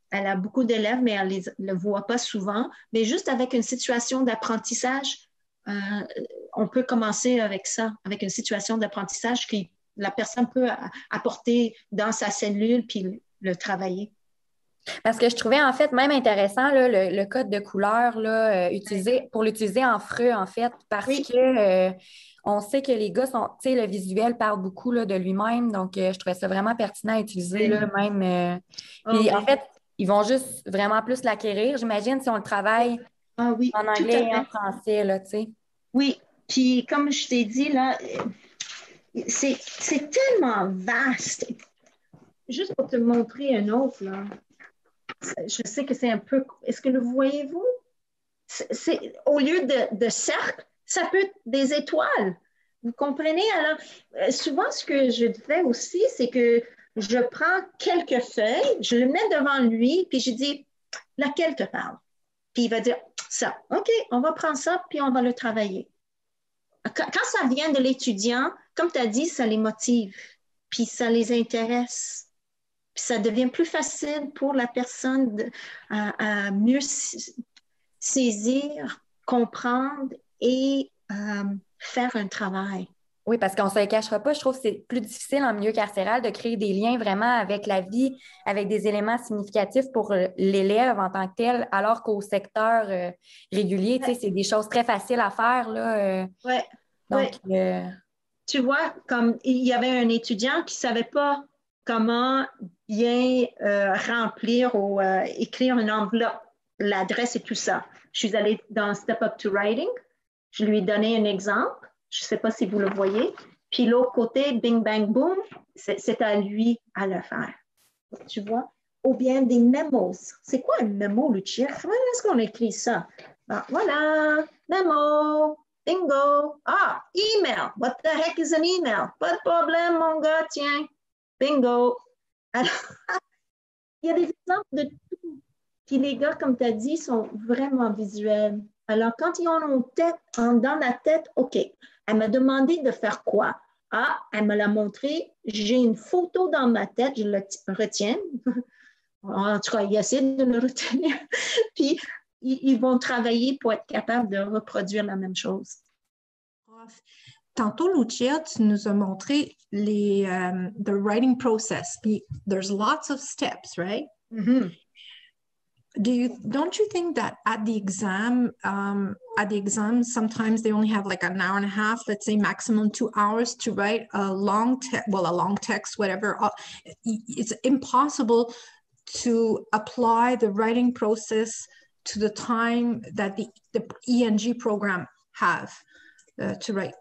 elle a beaucoup d'élèves, mais elle ne le voit pas souvent. Mais juste avec une situation d'apprentissage, euh, on peut commencer avec ça, avec une situation d'apprentissage que la personne peut apporter dans sa cellule puis le travailler. Parce que je trouvais en fait même intéressant là, le, le code de couleur là, euh, utilisé, pour l'utiliser en freux, en fait, parce oui. que euh, on sait que les gars sont, tu sais, le visuel parle beaucoup là, de lui-même, donc euh, je trouvais ça vraiment pertinent à utiliser, oui. là, même. Euh, oh, puis oui. en fait, ils vont juste vraiment plus l'acquérir, j'imagine, si on le travaille ah, oui. en anglais et en français, là, tu sais. Oui, puis comme je t'ai dit, là, c'est, c'est tellement vaste. Juste pour te montrer un autre, là. Je sais que c'est un peu... Est-ce que le voyez-vous? C'est, c'est, au lieu de, de cercle, ça peut être des étoiles. Vous comprenez? Alors, souvent, ce que je fais aussi, c'est que je prends quelques feuilles, je le mets devant lui, puis je dis, laquelle te parle? Puis il va dire, ça. OK, on va prendre ça, puis on va le travailler. Quand, quand ça vient de l'étudiant, comme tu as dit, ça les motive, puis ça les intéresse. Puis ça devient plus facile pour la personne de, à, à mieux saisir, comprendre et euh, faire un travail. Oui, parce qu'on ne se le cachera pas, je trouve que c'est plus difficile en milieu carcéral de créer des liens vraiment avec la vie, avec des éléments significatifs pour l'élève en tant que tel, alors qu'au secteur euh, régulier, ouais. tu sais, c'est des choses très faciles à faire. Là, euh, oui. Donc, ouais. euh... Tu vois, comme il y avait un étudiant qui ne savait pas comment bien euh, remplir ou euh, écrire une enveloppe, l'adresse et tout ça. Je suis allée dans Step Up to Writing, je lui ai donné un exemple, je ne sais pas si vous le voyez, puis l'autre côté, bing, bang, boom, c'est, c'est à lui à le faire. Tu vois? Ou bien des mémos. C'est quoi un mémo, Lucia? Comment est-ce qu'on écrit ça? Ben, voilà, mémo. Bingo! Ah, email! What the heck is an email? Pas de problème, mon gars, tiens. Bingo! Alors, il y a des exemples de tout. Puis les gars, comme tu as dit, sont vraiment visuels. Alors, quand ils ont en tête, en, dans la tête, OK, elle m'a demandé de faire quoi? Ah, elle me l'a montré. J'ai une photo dans ma tête, je le retiens. En tout cas, il essaie de le retenir. Puis, ils vont travailler pour être capables de reproduire la même chose. Tantôt, Lucia, tu nous as montré les, um, the writing process. There's lots of steps, right? Mm-hmm. Do you, don't you think that at the exam, um, at the exam, sometimes they only have like an hour and a half, let's say maximum two hours to write a long text, well, a long text, whatever. It's impossible to apply the writing process to the time that the, the E N G program have uh, to write?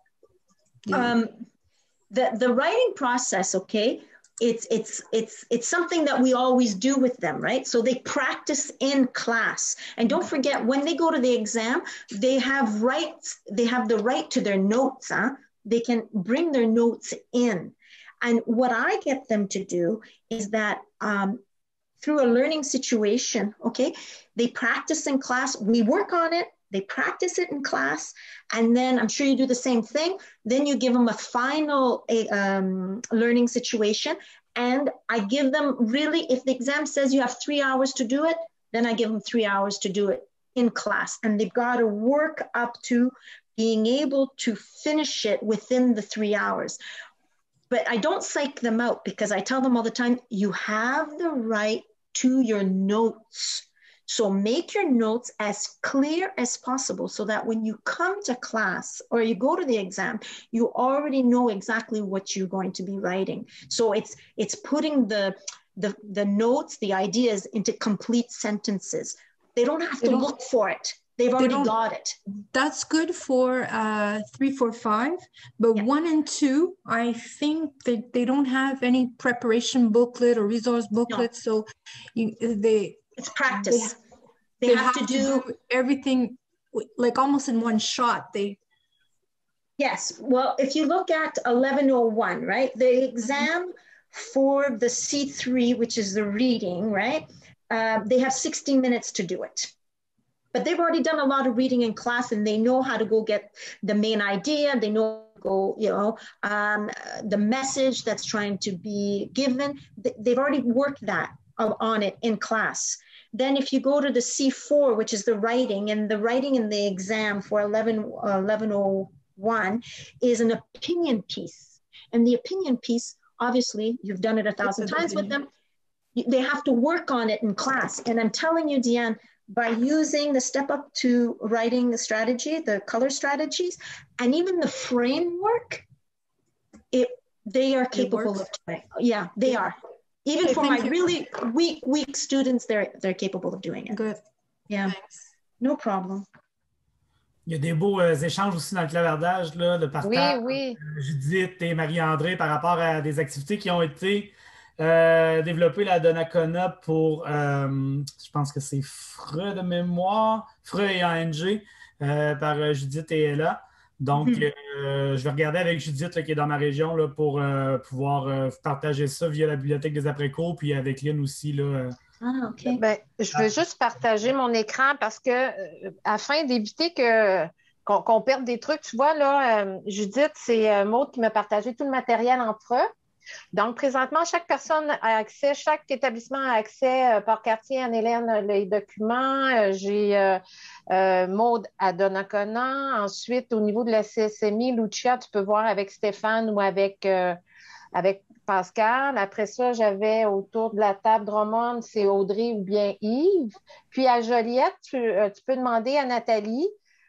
Um, the, the writing process, okay, it's, it's, it's, it's something that we always do with them, right? So they practice in class. And don't forget, when they go to the exam, they have rights, they have the right to their notes, huh? They can bring their notes in. And what I get them to do is that um, through a learning situation, okay, they practice in class, we work on it, they practice it in class, and then I'm sure you do the same thing. Then you give them a final a, um, learning situation, and I give them really, if the exam says you have three hours to do it, then I give them three hours to do it in class, and they've got to work up to being able to finish it within the three hours. But I don't psych them out because I tell them all the time, you have the right to your notes. So make your notes as clear as possible so that when you come to class or you go to the exam, you already know exactly what you're going to be writing. So it's it's putting the the, the notes, the ideas into complete sentences. They don't have to look for it. They've already they got it. That's good for uh, three, four, five. But yeah. one and two, I think they, they don't have any preparation booklet or resource booklet. No. So you, they... It's practice. They, they, they have, have to, do to do everything like almost in one shot. They... Yes. Well, if you look at eleven oh one, right? The exam mm-hmm. for the C three, which is the reading, right? Uh, they have sixteen minutes to do it. But they've already done a lot of reading in class and they know how to go get the main idea. They know, go, you know, um, the message that's trying to be given. They've already worked that on it in class. Then if you go to the C four, which is the writing, and the writing in the exam for eleven oh one is an opinion piece. And the opinion piece, obviously, you've done it a thousand times with them. They have to work on it in class. And I'm telling you, Deanne, by using the Step Up to Writing strategy, the color strategies, and even the framework, it they are capable of doing. Yeah, they are. Even okay, for my you. really weak, weak students, they're they're capable of doing it. Good. Yeah, thanks. No problem. Il y a des beaux euh, échanges aussi dans le clavardage, là, de partage. Oui, oui. Euh, Judith et Marie-André par rapport à des activités qui ont été euh, développées à Donnacona pour, euh, je pense que c'est Freux de mémoire, Freux et A N G euh, par euh, Judith et Ella. Donc, mm-hmm. euh, je vais regarder avec Judith là, qui est dans ma région là, pour euh, pouvoir euh, partager ça via la bibliothèque des après-cours, puis avec Lynn aussi. Là, euh, Ah, OK. Ben, je veux juste partager mon écran parce que, euh, afin d'éviter que, qu'on, qu'on perde des trucs, tu vois, là, euh, Judith, c'est euh, Maud qui m'a partagé tout le matériel entre eux. Donc, présentement, chaque personne a accès, chaque établissement a accès euh, par quartier, Anne-Hélène, les documents. Euh, j'ai euh, euh, Maud à Donnacona. Ensuite, au niveau de la C S M I, Lucia, tu peux voir avec Stéphane ou avec, euh, avec Pascal. Après ça, j'avais autour de la table Drummond, c'est Audrey ou bien Yves. Puis à Joliette, tu, euh, tu peux demander à Nathalie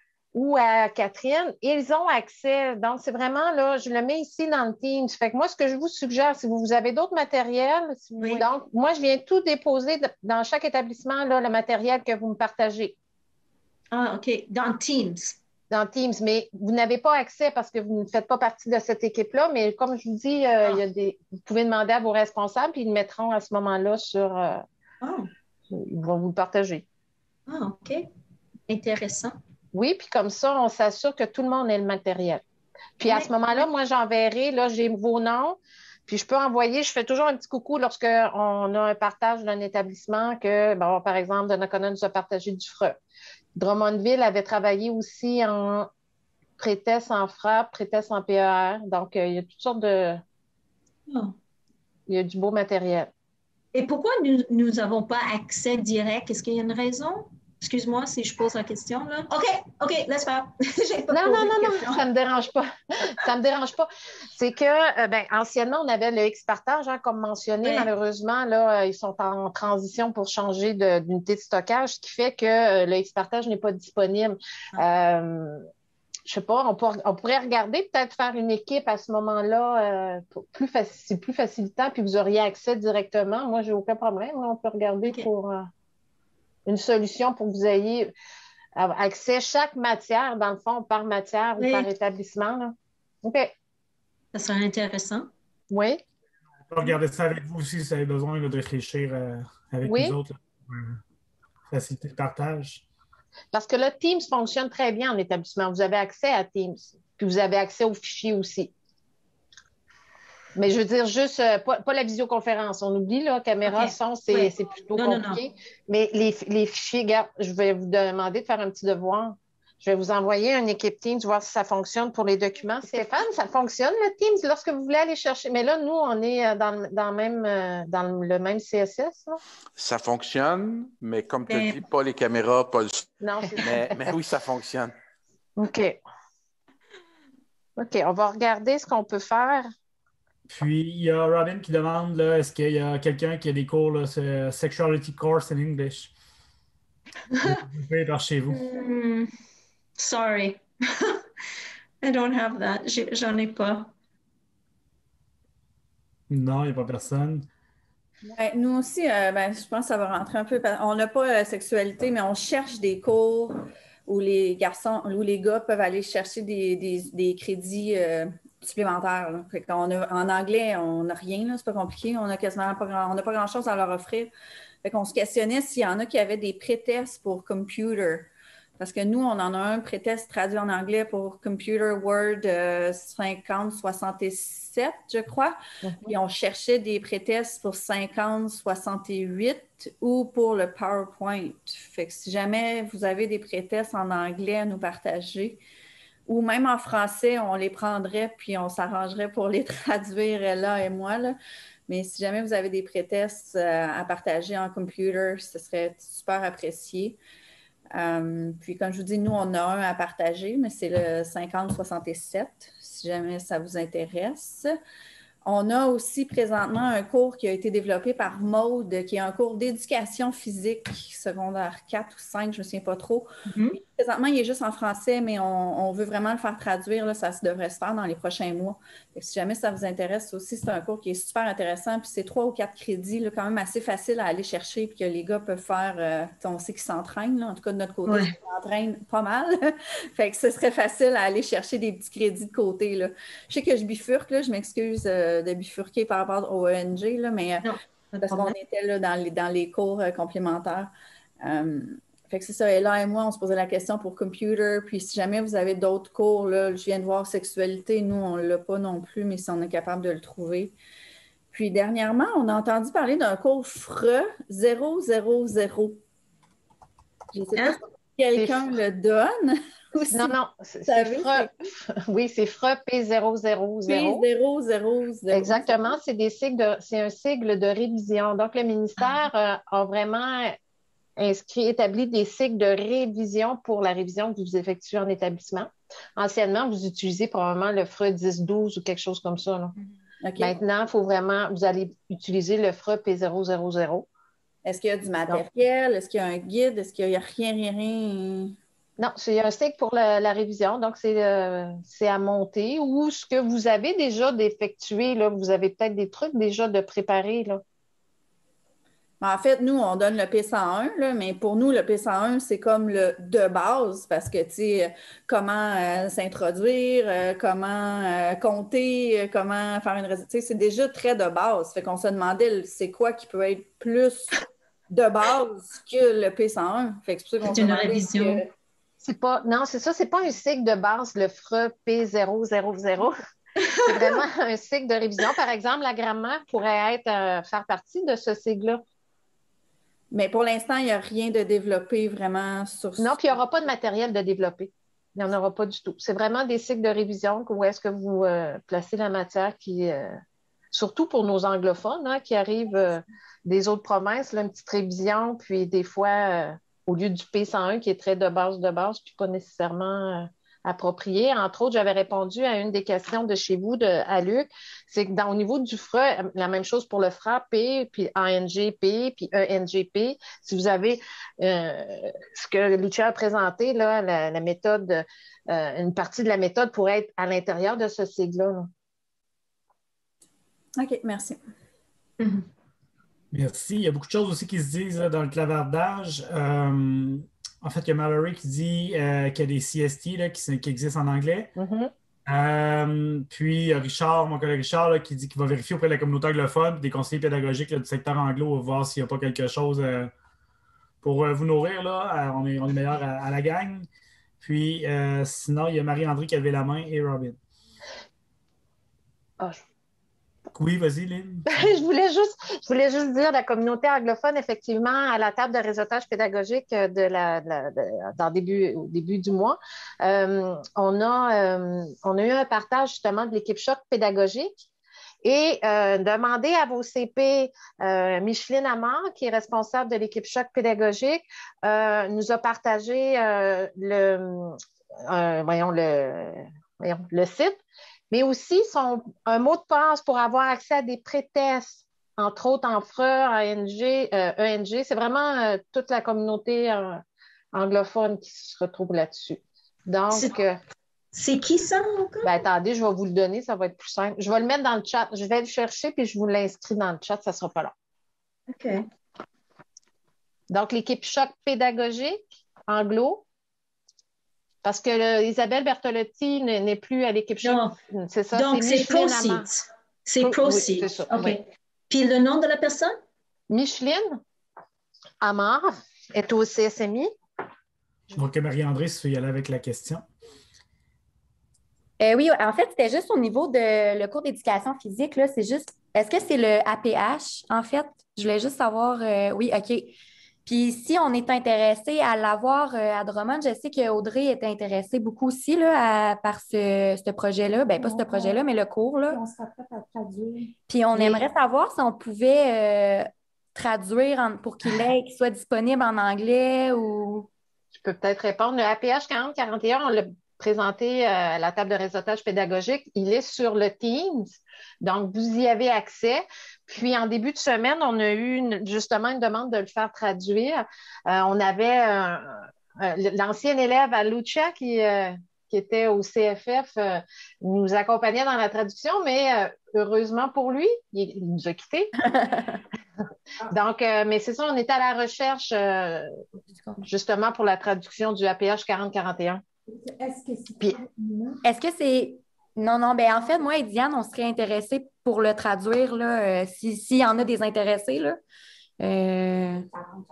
ou à Catherine. Ils ont accès. Donc, c'est vraiment là, je le mets ici dans le Teams. Fait que moi, ce que je vous suggère, si vous avez d'autres matériels, si vous, oui. donc, moi, je viens tout déposer de, dans chaque établissement, là, le matériel que vous me partagez. Ah, OK. Dans Teams. Dans Teams, mais vous n'avez pas accès parce que vous ne faites pas partie de cette équipe-là. Mais comme je vous dis, euh, ah. il y a des, vous pouvez demander à vos responsables, puis ils le mettront à ce moment-là sur... Euh, ah. Ils vont vous le partager. Ah, OK. Intéressant. Oui, puis comme ça, on s'assure que tout le monde ait le matériel. Puis oui. À ce moment-là, moi, j'enverrai, là, j'ai vos noms, puis je peux envoyer, je fais toujours un petit coucou lorsqu'on a un partage d'un établissement que, bon, par exemple, Donnacona nous a partagé du Freux. Drummondville avait travaillé aussi en pré-test en frappe, pré-test en P E R. Donc, euh, il y a toutes sortes de... Oh. Il y a du beau matériel. Et pourquoi nous n'avons pas accès direct? Est-ce qu'il y a une raison? Excuse-moi si je pose la question, là. OK, OK, laisse faire. pas non, non, non, non, ça ne me dérange pas. ça me dérange pas. C'est que, euh, ben, anciennement, on avait le X-Partage, hein, comme mentionné. Ouais. Malheureusement, là, ils sont en transition pour changer de, d'unité de stockage, ce qui fait que euh, le X-Partage n'est pas disponible. Ah. Euh, je sais pas, on, pour, on pourrait regarder, peut-être faire une équipe à ce moment-là, euh, pour plus faci- c'est plus facilitant, puis vous auriez accès directement. Moi, j'ai aucun problème. On peut regarder okay. pour... Euh, une solution pour que vous ayez accès à chaque matière, dans le fond, par matière oui. ou par établissement. Là. OK. Ça serait intéressant. Oui. On peut regarder ça avec vous aussi si vous avez besoin là, de réfléchir euh, avec oui. nous autres là, pour euh, faciliter le partage. Parce que là, Teams fonctionne très bien en établissement. Vous avez accès à Teams, puis vous avez accès aux fichiers aussi. Mais je veux dire juste, euh, pas, pas la visioconférence. On oublie, là, caméra, okay. son, c'est, oui. c'est plutôt non, compliqué. Non, non. Mais les, les fichiers, regarde, je vais vous demander de faire un petit devoir. Je vais vous envoyer une équipe Teams, voir si ça fonctionne pour les documents. Stéphane, ça fonctionne, le Teams, lorsque vous voulez aller chercher. Mais là, nous, on est dans, dans, même, dans le même C S S. Là. Ça fonctionne, mais comme tu mais... dis, pas les caméras, pas le... Non, mais, mais oui, ça fonctionne. OK. OK, on va regarder ce qu'on peut faire. Puis, il y a Robin qui demande, là, est-ce qu'il y a quelqu'un qui a des cours, là, ce Sexuality Course in English? Vous pouvez par chez vous. Mm, sorry. I don't have that. J'en ai pas. Non, il n'y a pas personne. Ouais, nous aussi, euh, ben, je pense que ça va rentrer un peu. On n'a pas la sexualité, mais on cherche des cours où les garçons, où les gars peuvent aller chercher des, des, des crédits euh, supplémentaires. Là. Fait qu'on a, en anglais, on n'a rien, là, c'est pas compliqué. On n'a quasiment pas, grand, on n'a pas grand-chose à leur offrir. Fait qu'on se questionnait s'il y en a qui avaient des pré-tests pour computer. Parce que nous, on en a un pré-test traduit en anglais pour Computer Word euh, cinquante soixante-sept, je crois. Mm-hmm. Et on cherchait des pré-tests pour cinquante soixante-huit ou pour le PowerPoint. Fait que si jamais vous avez des pré-tests en anglais à nous partager, ou même en français, on les prendrait puis on s'arrangerait pour les traduire, Ella et moi, là. Mais si jamais vous avez des pré-tests euh, à partager en computer, ce serait super apprécié. Um, puis, comme je vous dis, nous, on a un à partager, mais c'est le cinquante soixante-sept, si jamais ça vous intéresse. On a aussi présentement un cours qui a été développé par Maude, qui est un cours d'éducation physique secondaire quatre ou cinq, je ne me souviens pas trop. Mm-hmm. Présentement, il est juste en français, mais on, on veut vraiment le faire traduire. Là, ça devrait se faire dans les prochains mois. Fait que si jamais ça vous intéresse aussi, c'est un cours qui est super intéressant. Puis c'est trois ou quatre crédits, là, quand même assez facile à aller chercher, puis que les gars peuvent faire. Euh, on sait qu'ils s'entraînent, là. En tout cas, de notre côté, ouais. Ils s'entraînent pas mal. Fait que ce serait facile à aller chercher des petits crédits de côté, là. Je sais que je bifurque, là, je m'excuse euh, de bifurquer par rapport au E N G, là, mais euh, parce qu'on était là, dans, les, dans les cours euh, complémentaires. Um, Fait que c'est ça, Ella et moi, on se posait la question pour computer. Puis si jamais vous avez d'autres cours, là, je viens de voir sexualité, nous, on ne l'a pas non plus, mais si on est capable de le trouver. Puis dernièrement, on a entendu parler d'un cours F R E zéro zéro zéro. Je ne sais hein? pas si quelqu'un le donne. Si non, non, c'est F R E. Oui, c'est F R E P zéro zéro zéro. P zéro zéro zéro. Exactement, c'est des sigles de, c'est un sigle de révision. Donc, le ministère euh, a vraiment inscrit, établi des cycles de révision pour la révision que vous effectuez en établissement. Anciennement, vous utilisez probablement le F R E dix douze ou quelque chose comme ça. Là. Okay. Maintenant, il faut vraiment, vous allez utiliser le F R E P zéro zéro zéro. Est-ce qu'il y a du matériel? Est-ce qu'il y a un guide? Est-ce qu'il n'y a rien, rien, rien? Non, c'est un cycle pour la, la révision, donc c'est euh, à monter. Ou ce que vous avez déjà d'effectué, là, vous avez peut-être des trucs déjà de préparer, là. En fait, nous, on donne le P cent un, là, mais pour nous, le P cent un, c'est comme le de base parce que, tu sais, comment euh, s'introduire, euh, comment euh, compter, euh, comment faire une résultat, c'est déjà très de base. Fait qu'on se demandait, c'est quoi qui peut être plus de base que le P cent un? Fait que c'est une révision. Que... C'est pas, non, c'est ça, c'est pas un cycle de base, le F R E P zéro zéro zéro. C'est vraiment un cycle de révision. Par exemple, la grammaire pourrait être, euh, faire partie de ce cycle-là. Mais pour l'instant, il n'y a rien de développé vraiment sur ça. Non, puis il n'y aura pas de matériel de développer. Il n'y en aura pas du tout. C'est vraiment des cycles de révision où est-ce que vous euh, placez la matière qui, euh, surtout pour nos anglophones hein, qui arrivent euh, des autres provinces, là, une petite révision, puis des fois, euh, au lieu du P cent un qui est très de base de base, puis pas nécessairement... Euh, approprié. Entre autres, j'avais répondu à une des questions de chez vous, de, à Luc, c'est que dans, au niveau du F R E, la même chose pour le F R A P, puis A N G P, puis E N G P. Si vous avez euh, ce que Lucia a présenté, là, la, la méthode, euh, une partie de la méthode pourrait être à l'intérieur de ce sigle-là. OK, merci. Mm-hmm. Merci. Il y a beaucoup de choses aussi qui se disent là, dans le clavardage. Euh, En fait, il y a Mallory qui dit euh, qu'il y a des C S T là, qui, qui existent en anglais. Mm-hmm. euh, puis Richard, mon collègue Richard, là, qui dit qu'il va vérifier auprès de la communauté anglophone et des conseillers pédagogiques là, du secteur anglo pour voir s'il n'y a pas quelque chose euh, pour euh, vous nourrir. Là. Euh, on est, on est meilleurs à, à la gang. Puis euh, sinon, il y a Marie-André qui a levé la main et Robin. Oh, je... Oui, vas-y, Lynn. je, voulais juste, je voulais juste dire, la communauté anglophone, effectivement, à la table de réseautage pédagogique de la, de la, de, dans début, au début du mois, euh, on, a, euh, on a eu un partage justement de l'équipe Choc pédagogique et euh, demander à vos C P, euh, Micheline Amand, qui est responsable de l'équipe Choc pédagogique, euh, nous a partagé euh, le, euh, voyons, le, voyons, le site, mais aussi son, un mot de passe pour avoir accès à des pré-tests, entre autres en F R E, A N G, euh, E N G. C'est vraiment euh, toute la communauté euh, anglophone qui se retrouve là-dessus. Donc, c'est qui ça encore? Ben, attendez, je vais vous le donner, ça va être plus simple. Je vais le mettre dans le chat. Je vais le chercher puis je vous l'inscris dans le chat, ça ne sera pas long. OK. Donc, l'équipe Choc pédagogique, anglo. Parce que le, Isabelle Bertolotti n'est plus à l'équipe Choc. C'est ça. Donc, c'est Proceed. C'est Proceed. Oui, OK. Oui. Puis le nom de la personne? Micheline Amand est au C S M I. Je vois que Marie-André se fait y aller avec la question. Euh, oui, en fait, c'était juste au niveau de le cours d'éducation physique. C'est juste, est-ce que c'est le A P H, en fait? Je voulais juste savoir, euh, oui, OK. Puis si on est intéressé à l'avoir euh, à Drummond, je sais qu'Audrey est intéressée beaucoup aussi là, à- par ce, ce projet-là. Bien, pas ce projet-là, mais le cours. Là. On sera prêt à traduire. Puis on Mais- aimerait savoir si on pouvait euh, traduire en- pour qu'il ait- qu'il soit disponible en anglais ou. Je peux peut-être répondre. Le A P H quarante quarante et un, on l'a présenté euh, à la table de réseautage pédagogique. Il est sur le Teams, donc vous y avez accès. Puis en début de semaine, on a eu une- justement une demande de le faire traduire. Euh, on avait euh, euh, l'ancien élève à Lucia qui, euh, qui était au C F F, euh, nous accompagnait dans la traduction, mais euh, heureusement pour lui, il, il nous a quittés. Donc, euh, mais c'est ça, on était à la recherche euh, justement pour la traduction du A P H quarante quarante et un. Est-ce que c'est Puis- Est-ce que c'est. Non, non, ben en fait, moi et Diane, on serait intéressés pour le traduire, là, euh, si- s'il y en a des intéressés, là. Euh,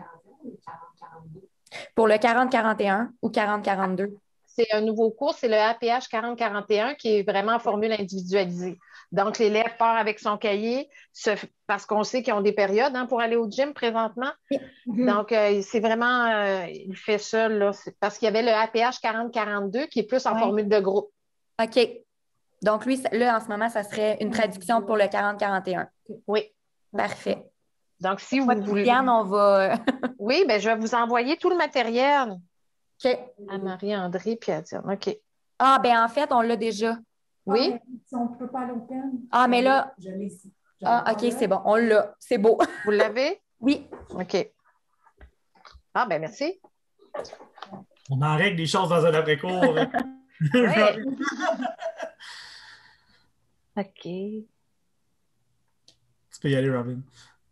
pour le quarante quarante et un ou quarante quarante-deux. C'est un nouveau cours, c'est le A P H quarante quarante et un qui est vraiment en formule individualisée. Donc, l'élève part avec son cahier se- parce qu'on sait qu'ils ont des périodes hein, pour aller au gym présentement. Donc, euh, c'est vraiment, euh, il fait ça, là, c'est parce qu'il y avait le A P H quarante quarante-deux qui est plus en Ouais. formule de groupe. OK. Donc, lui, ça- là, en ce moment, ça serait une traduction pour le quarante quarante et un. Oui. Parfait. Donc, si vous Moi, voulez. Diane, on va. Oui, ben, je vais vous envoyer tout le matériel OK. à Marie-André puis à Diane. OK. Ah, ben en fait, on l'a déjà. Oui. Ah, mais si on ne peut pas l'open. Ah, mais là. Je l'ai ici. Je Ah, l'ai OK, pas là. c'est bon. On l'a. C'est beau. Vous l'avez? Oui. OK. Ah, ben, merci. On en règle des choses dans un après-cours. Ouais. OK. Tu peux y aller, Robin.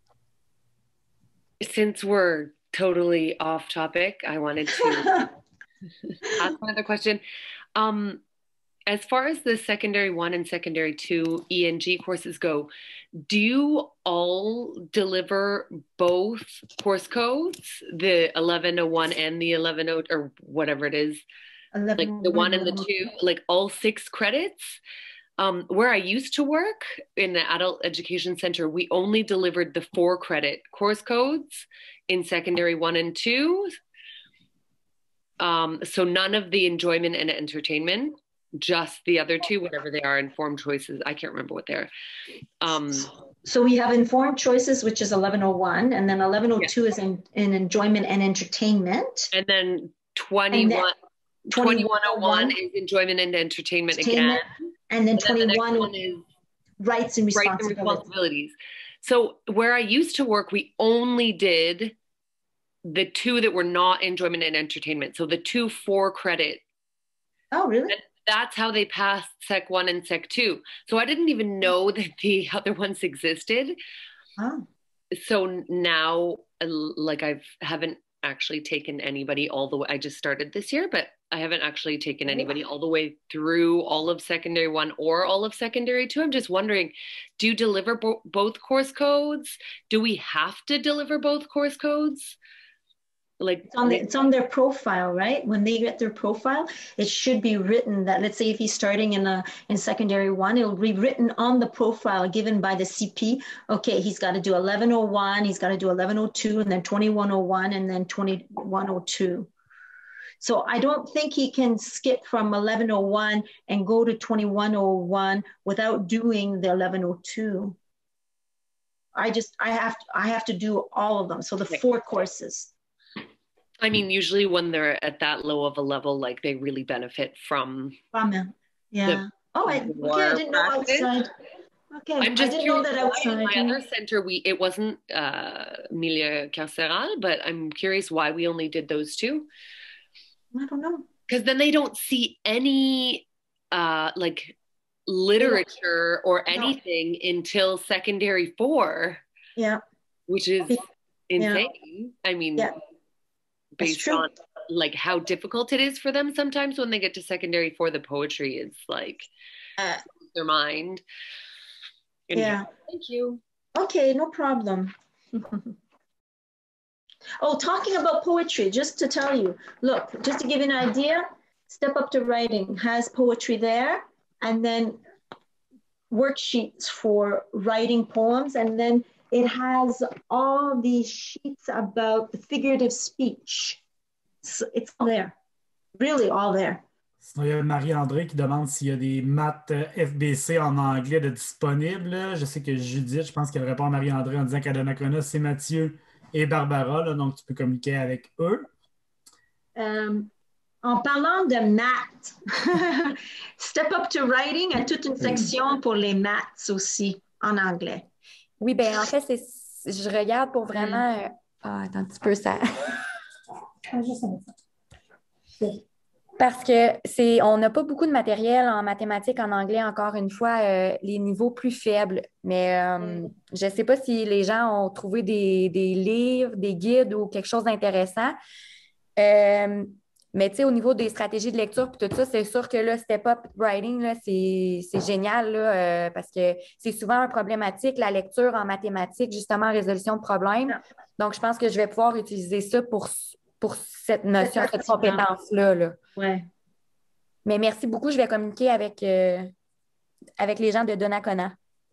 Since we're totally off topic, I wanted to ask another question. Um, as far as the secondary one and secondary two E N G courses go, do you all deliver both course codes, the eleven oh one and the eleven oh or whatever it is, like the one and the two, like all six credits? Um, where I used to work in the adult education center, we only delivered the four credit course codes in secondary one and two. Um, so none of the enjoyment and entertainment, just the other two, whatever they are, informed choices. I can't remember what they're. Um, So we have informed choices, which is eleven oh one, and then eleven oh two yeah. is in, in enjoyment and entertainment. And then twenty-one, twenty-one oh one is enjoyment and entertainment, entertainment again. And then and twenty-one then the one is rights and responsibilities. Rights and responsibilities. So where I used to work, we only did the two that were not enjoyment and entertainment. So the two four credit. Oh, really? And that's how they passed Sec one and Sec two. So I didn't even know that the other ones existed. Oh. So now, like I haven't actually taken anybody all the way. I just started this year, but I haven't actually taken anybody all the way through all of secondary one or all of secondary two. I'm just wondering, do you deliver bo- both course codes? Do we have to deliver both course codes? Like it's on, the, it's on their profile, right? When they get their profile, it should be written that, let's say if he's starting in a in secondary one, it'll be written on the profile given by the C P. Okay, he's got to do eleven oh one, he's got to do eleven oh two, and then twenty-one oh one, and then twenty-one oh two. So I don't think he can skip from eleven oh one and go to twenty-one oh one without doing the eleven oh two. I just, I have to, I have to do all of them. So the four courses. I mean, usually when they're at that low of a level, like they really benefit from. From yeah. Oh, I, okay, I didn't know outside. Okay, I'm just I didn't know that outside. In my yeah. other center, we it wasn't uh, Milieu Carcéral, but I'm curious why we only did those two. I don't know. Because then they don't see any uh, like literature or anything no. until secondary four. Yeah. Which is insane. Yeah. I mean. Yeah. Based on like how difficult it is for them sometimes when they get to secondary four, the poetry is like uh, their mind. Anyway, yeah. Thank you. Okay, no problem. Oh, talking about poetry, just to tell you, look, just to give you an idea, Step Up to Writing has poetry there, and then worksheets for writing poems, and then it has all these sheets about the figurative speech. It's, it's all there, really all there. Sinon, il y a Marie-André qui demande s'il y a des maths F B C en anglais de disponibles. Je sais que Judith, je pense qu'elle répond à Marie-André en disant qu'à Donnacona, c'est Mathieu et Barbara, là, donc tu peux communiquer avec eux. Um, en parlant de maths, Step Up to Writing a toute une section pour les maths aussi en anglais. Oui, bien en fait, c'est, je regarde pour vraiment... Euh, ah, attends un petit peu, ça... Parce que c'est, on n'a pas beaucoup de matériel en mathématiques, en anglais, encore une fois, euh, les niveaux plus faibles. Mais euh, je ne sais pas si les gens ont trouvé des, des livres, des guides ou quelque chose d'intéressant. Euh, mais tu sais, au niveau des stratégies de lecture et tout ça, c'est sûr que là, Step Up Writing, là, c'est, c'est génial là, euh, parce que c'est souvent un problématique, la lecture en mathématiques, justement, résolution de problèmes. Donc, je pense que je vais pouvoir utiliser ça pour pour cette notion, cette compétence-là. Là. Ouais. Mais merci beaucoup. Je vais communiquer avec, euh, avec les gens de Donnacona.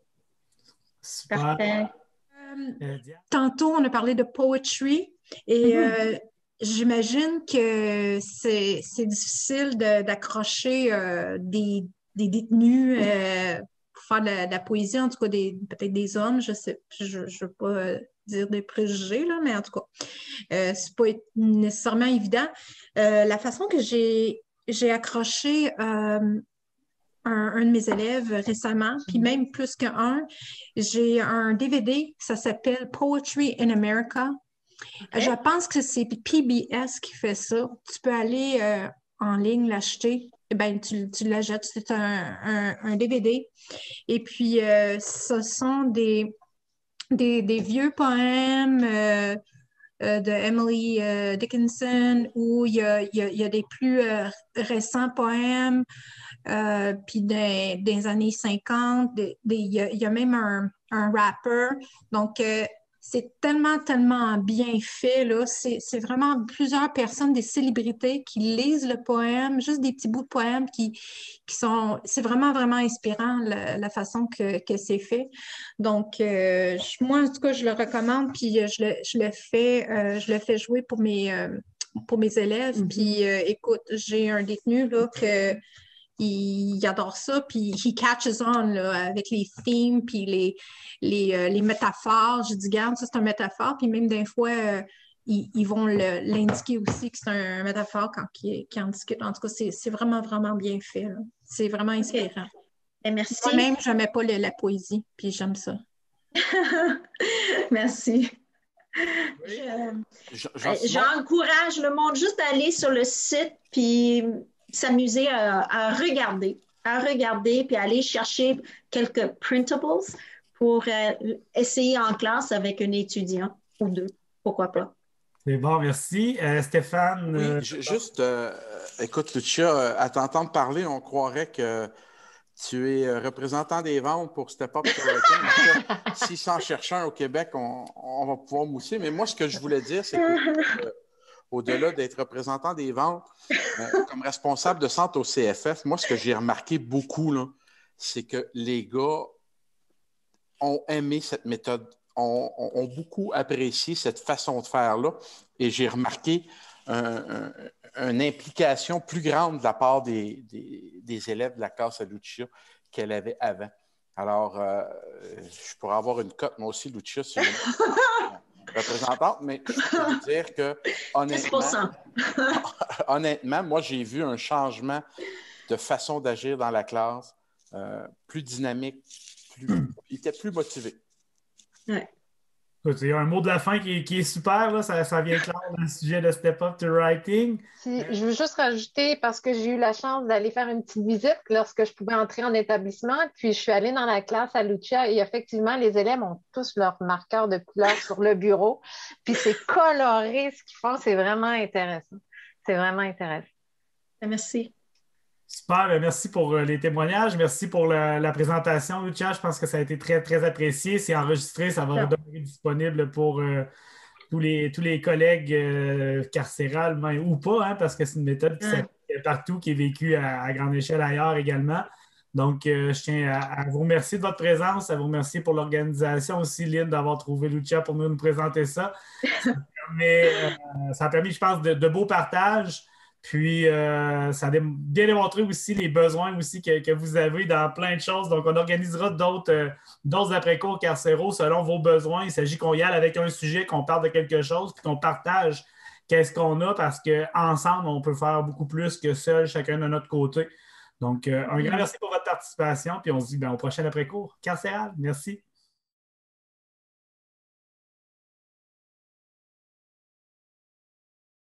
Super. Euh, euh, tantôt, on a parlé de poetry et mm-hmm. euh, j'imagine que c'est, c'est difficile de, d'accrocher euh, des, des détenus euh, pour faire de la, de la poésie, en tout cas des, peut-être des hommes, je sais, je ne veux pas... Euh, dire des préjugés, là, mais en tout cas, euh, c'est pas nécessairement évident. Euh, la façon que j'ai, j'ai accroché euh, un, un de mes élèves récemment, puis même plus qu'un, j'ai un D V D, ça s'appelle Poetry in America. Okay. Je pense que c'est P B S qui fait ça. Tu peux aller euh, en ligne l'acheter. Eh bien, tu, tu l'achètes, c'est un, un, un D V D. Et puis, euh, ce sont des... Des, des vieux poèmes euh, euh, de Emily euh, Dickinson où il y a, il y a, il y a des plus euh, récents poèmes, euh, puis des, des années cinquante, des, des, il, y a, il y a même un, un rapper. Donc, euh, c'est tellement, tellement bien fait, là. C'est, c'est vraiment plusieurs personnes, des célébrités qui lisent le poème, juste des petits bouts de poèmes qui, qui sont... C'est vraiment, vraiment inspirant, la, la façon que, que c'est fait. Donc, euh, moi, en tout cas, je le recommande, puis je le, je le fais, euh, je le fais jouer pour mes, euh, pour mes élèves. Mm-hmm. Puis, euh, écoute, j'ai un détenu, là, que... Il, il adore ça, puis he catches on là, avec les themes, puis les, les, euh, les métaphores. Je dis, garde, ça c'est un métaphore, puis même des fois, euh, ils, ils vont le, l'indiquer aussi que c'est un métaphore quand ils, qu'ils en discutent. En tout cas, c'est, c'est vraiment, vraiment bien fait. Là. C'est vraiment inspirant. Okay. Merci. Moi-même, je n'aimais pas le, la poésie, puis j'aime ça. Merci. Oui. Je, j'encourage le monde juste à aller sur le site, puis s'amuser à, à regarder, à regarder, puis aller chercher quelques printables pour euh, essayer en classe avec un étudiant ou deux, pourquoi pas. C'est bon, merci. Euh, Stéphane? Oui, euh... juste, euh, écoute, Lucia, à t'entendre parler, on croirait que tu es représentant des ventes pour Step Up to Writing. S'ils s'en cherchent un au Québec, on, on va pouvoir mousser. Mais moi, ce que je voulais dire, c'est que... Euh, au-delà d'être représentant des ventes, euh, comme responsable de centre au C F F, moi, ce que j'ai remarqué beaucoup, là, c'est que les gars ont aimé cette méthode, ont, ont, ont beaucoup apprécié cette façon de faire-là. Et j'ai remarqué un, un, une implication plus grande de la part des, des, des élèves de la classe à Lucia qu'elle avait avant. Alors, euh, je pourrais avoir une cote, moi aussi, Lucia, si représentante, mais je peux vous dire que honnêtement, honnêtement, moi, j'ai vu un changement de façon d'agir dans la classe, euh, plus dynamique, plus, il était plus motivé. Ouais. Il y a un mot de la fin qui est, qui est super, là, ça, ça vient clair dans le sujet de Step Up to Writing. Si, je veux juste rajouter, parce que j'ai eu la chance d'aller faire une petite visite lorsque je pouvais entrer en établissement, puis je suis allée dans la classe à Lucia et effectivement, les élèves ont tous leurs marqueurs de couleur sur le bureau, puis c'est coloré ce qu'ils font, c'est vraiment intéressant. C'est vraiment intéressant. Merci. Super, merci pour les témoignages. Merci pour la, la présentation, Lucia. Je pense que ça a été très, très apprécié. C'est enregistré, ça va demeurer disponible pour euh, tous, les, tous les collègues euh, carcérales, même, ou pas, hein, parce que c'est une méthode qui s'applique partout, qui est vécue à, à grande échelle ailleurs également. Donc, euh, je tiens à, à vous remercier de votre présence, à vous remercier pour l'organisation aussi, Lynn, d'avoir trouvé Lucia pour nous, nous présenter ça. Ça a permis, euh, ça a permis, je pense, de, de beaux partages. Puis, euh, ça a dé- bien démontré aussi les besoins aussi que, que vous avez dans plein de choses. Donc, on organisera d'autres euh, d'autres après-cours carcéraux selon vos besoins. Il s'agit qu'on y aille avec un sujet, qu'on parle de quelque chose, puis qu'on partage qu'est-ce qu'on a, parce qu'ensemble, on peut faire beaucoup plus que seul, chacun de notre côté. Donc, euh, un grand merci pour votre participation, puis on se dit ben, au prochain après-cours carcéral. Merci.